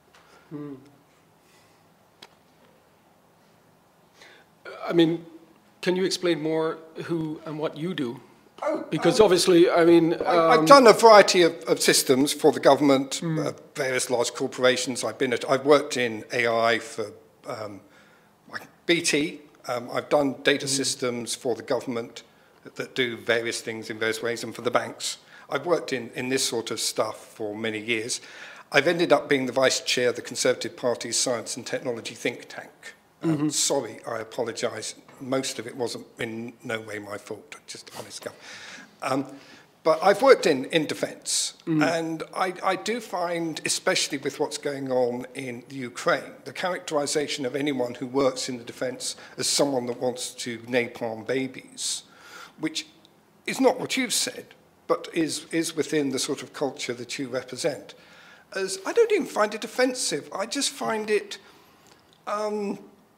I mean, can you explain more who and what you do? Because obviously, I mean... I've done a variety of systems for the government, various large corporations. I've worked in AI for like BT. I've done data systems for the government that do various things in various ways, and for the banks. I've worked in this sort of stuff for many years. I've ended up being the vice chair of the Conservative Party's Science and Technology think tank. Sorry, I apologise. Most of it wasn't in no way my fault, just honest God. But I've worked in defence, and I do find, especially with what's going on in the Ukraine, the characterisation of anyone who works in the defence as someone that wants to napalm babies, which is not what you've said, but is within the sort of culture that you represent. As I don't even find it offensive. I just find it... I'm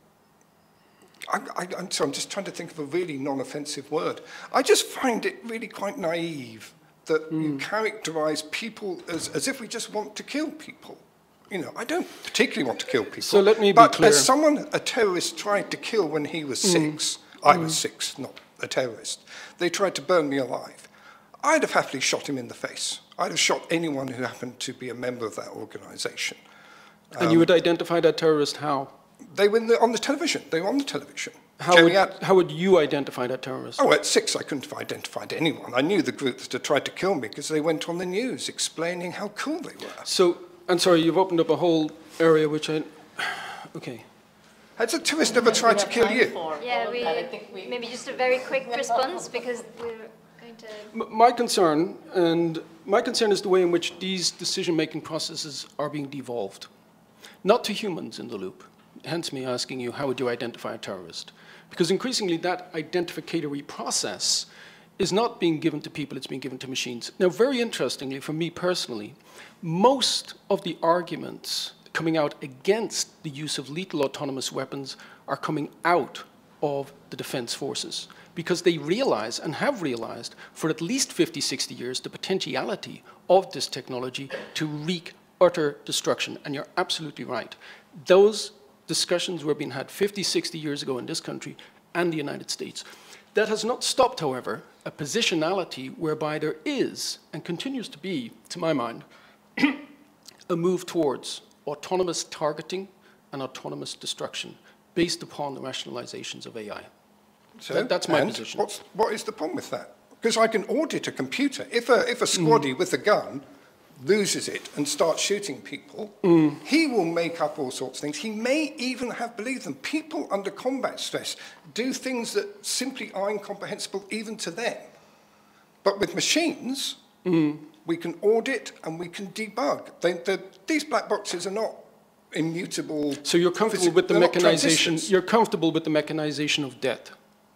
just trying to think of a really non-offensive word. I just find it really quite naive that you characterise people as if we just want to kill people. You know, I don't particularly want to kill people. So let me be but clear. As someone a terrorist tried to kill when he was 6, I was 6, not a terrorist. They tried to burn me alive. I'd have happily shot him in the face. I'd have shot anyone who happened to be a member of that organisation. And you would identify that terrorist how? They were on the television. They were on the television. How would you identify that terrorist? Oh, at 6, I couldn't have identified anyone. I knew the groups that tried to kill me because they went on the news explaining how cool they were. So, I'm sorry, you've opened up a whole area which I... Okay. Has a terrorist ever tried to kill you? Yeah, maybe just a very quick response, because we're going to... My concern is the way in which these decision-making processes are being devolved. Not to humans in the loop. Hence me asking you, how would you identify a terrorist? Because increasingly that identificatory process is not being given to people, it's being given to machines. Now, very interestingly, for me personally, most of the arguments coming out against the use of lethal autonomous weapons are coming out of the defense forces, because they realize, and have realized, for at least 50, 60 years, the potentiality of this technology to wreak utter destruction. And you're absolutely right. Those discussions were being had 50, 60 years ago in this country and the United States. That has not stopped, however, a positionality whereby there is, and continues to be, to my mind, a move towards autonomous targeting and autonomous destruction based upon the rationalizations of AI. So that's my position. What is the problem with that? Because I can audit a computer. If a squaddy with a gun loses it and starts shooting people, he will make up all sorts of things. He may even have believed them. People under combat stress do things that simply are incomprehensible even to them. But with machines, we can audit and we can debug. These black boxes are not immutable. So you're comfortable with the mechanization? You're comfortable with the mechanization of death?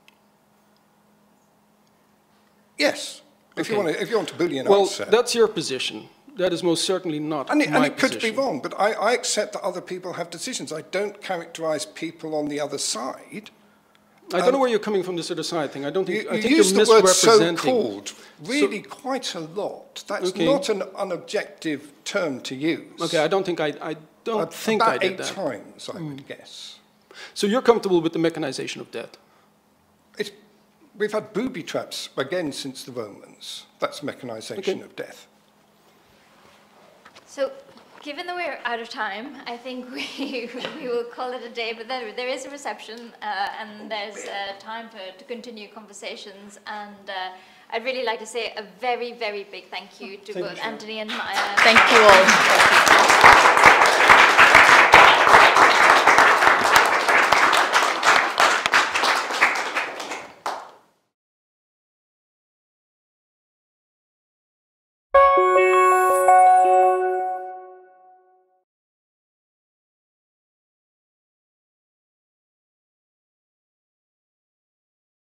Yes. Okay. If you want to Boolean well, answer. That's your position. That is most certainly not and it could position. be wrong, but I accept that other people have decisions. I don't characterize people on the other side. I don't know where you're coming from, this other side thing. I don't think, I think use you're the word misrepresenting. so-called really quite a lot. That's not an unobjective term to use. Okay, I don't think I did that. About 8 times, I would guess. So you're comfortable with the mechanization of death? We've had booby traps, again, since the Romans. That's mechanization of death. So, given that we're out of time, I think we will call it a day, but there is a reception and there's time to continue conversations, and I'd really like to say a very, very big thank you to both Anthony and Maya. Thank you all.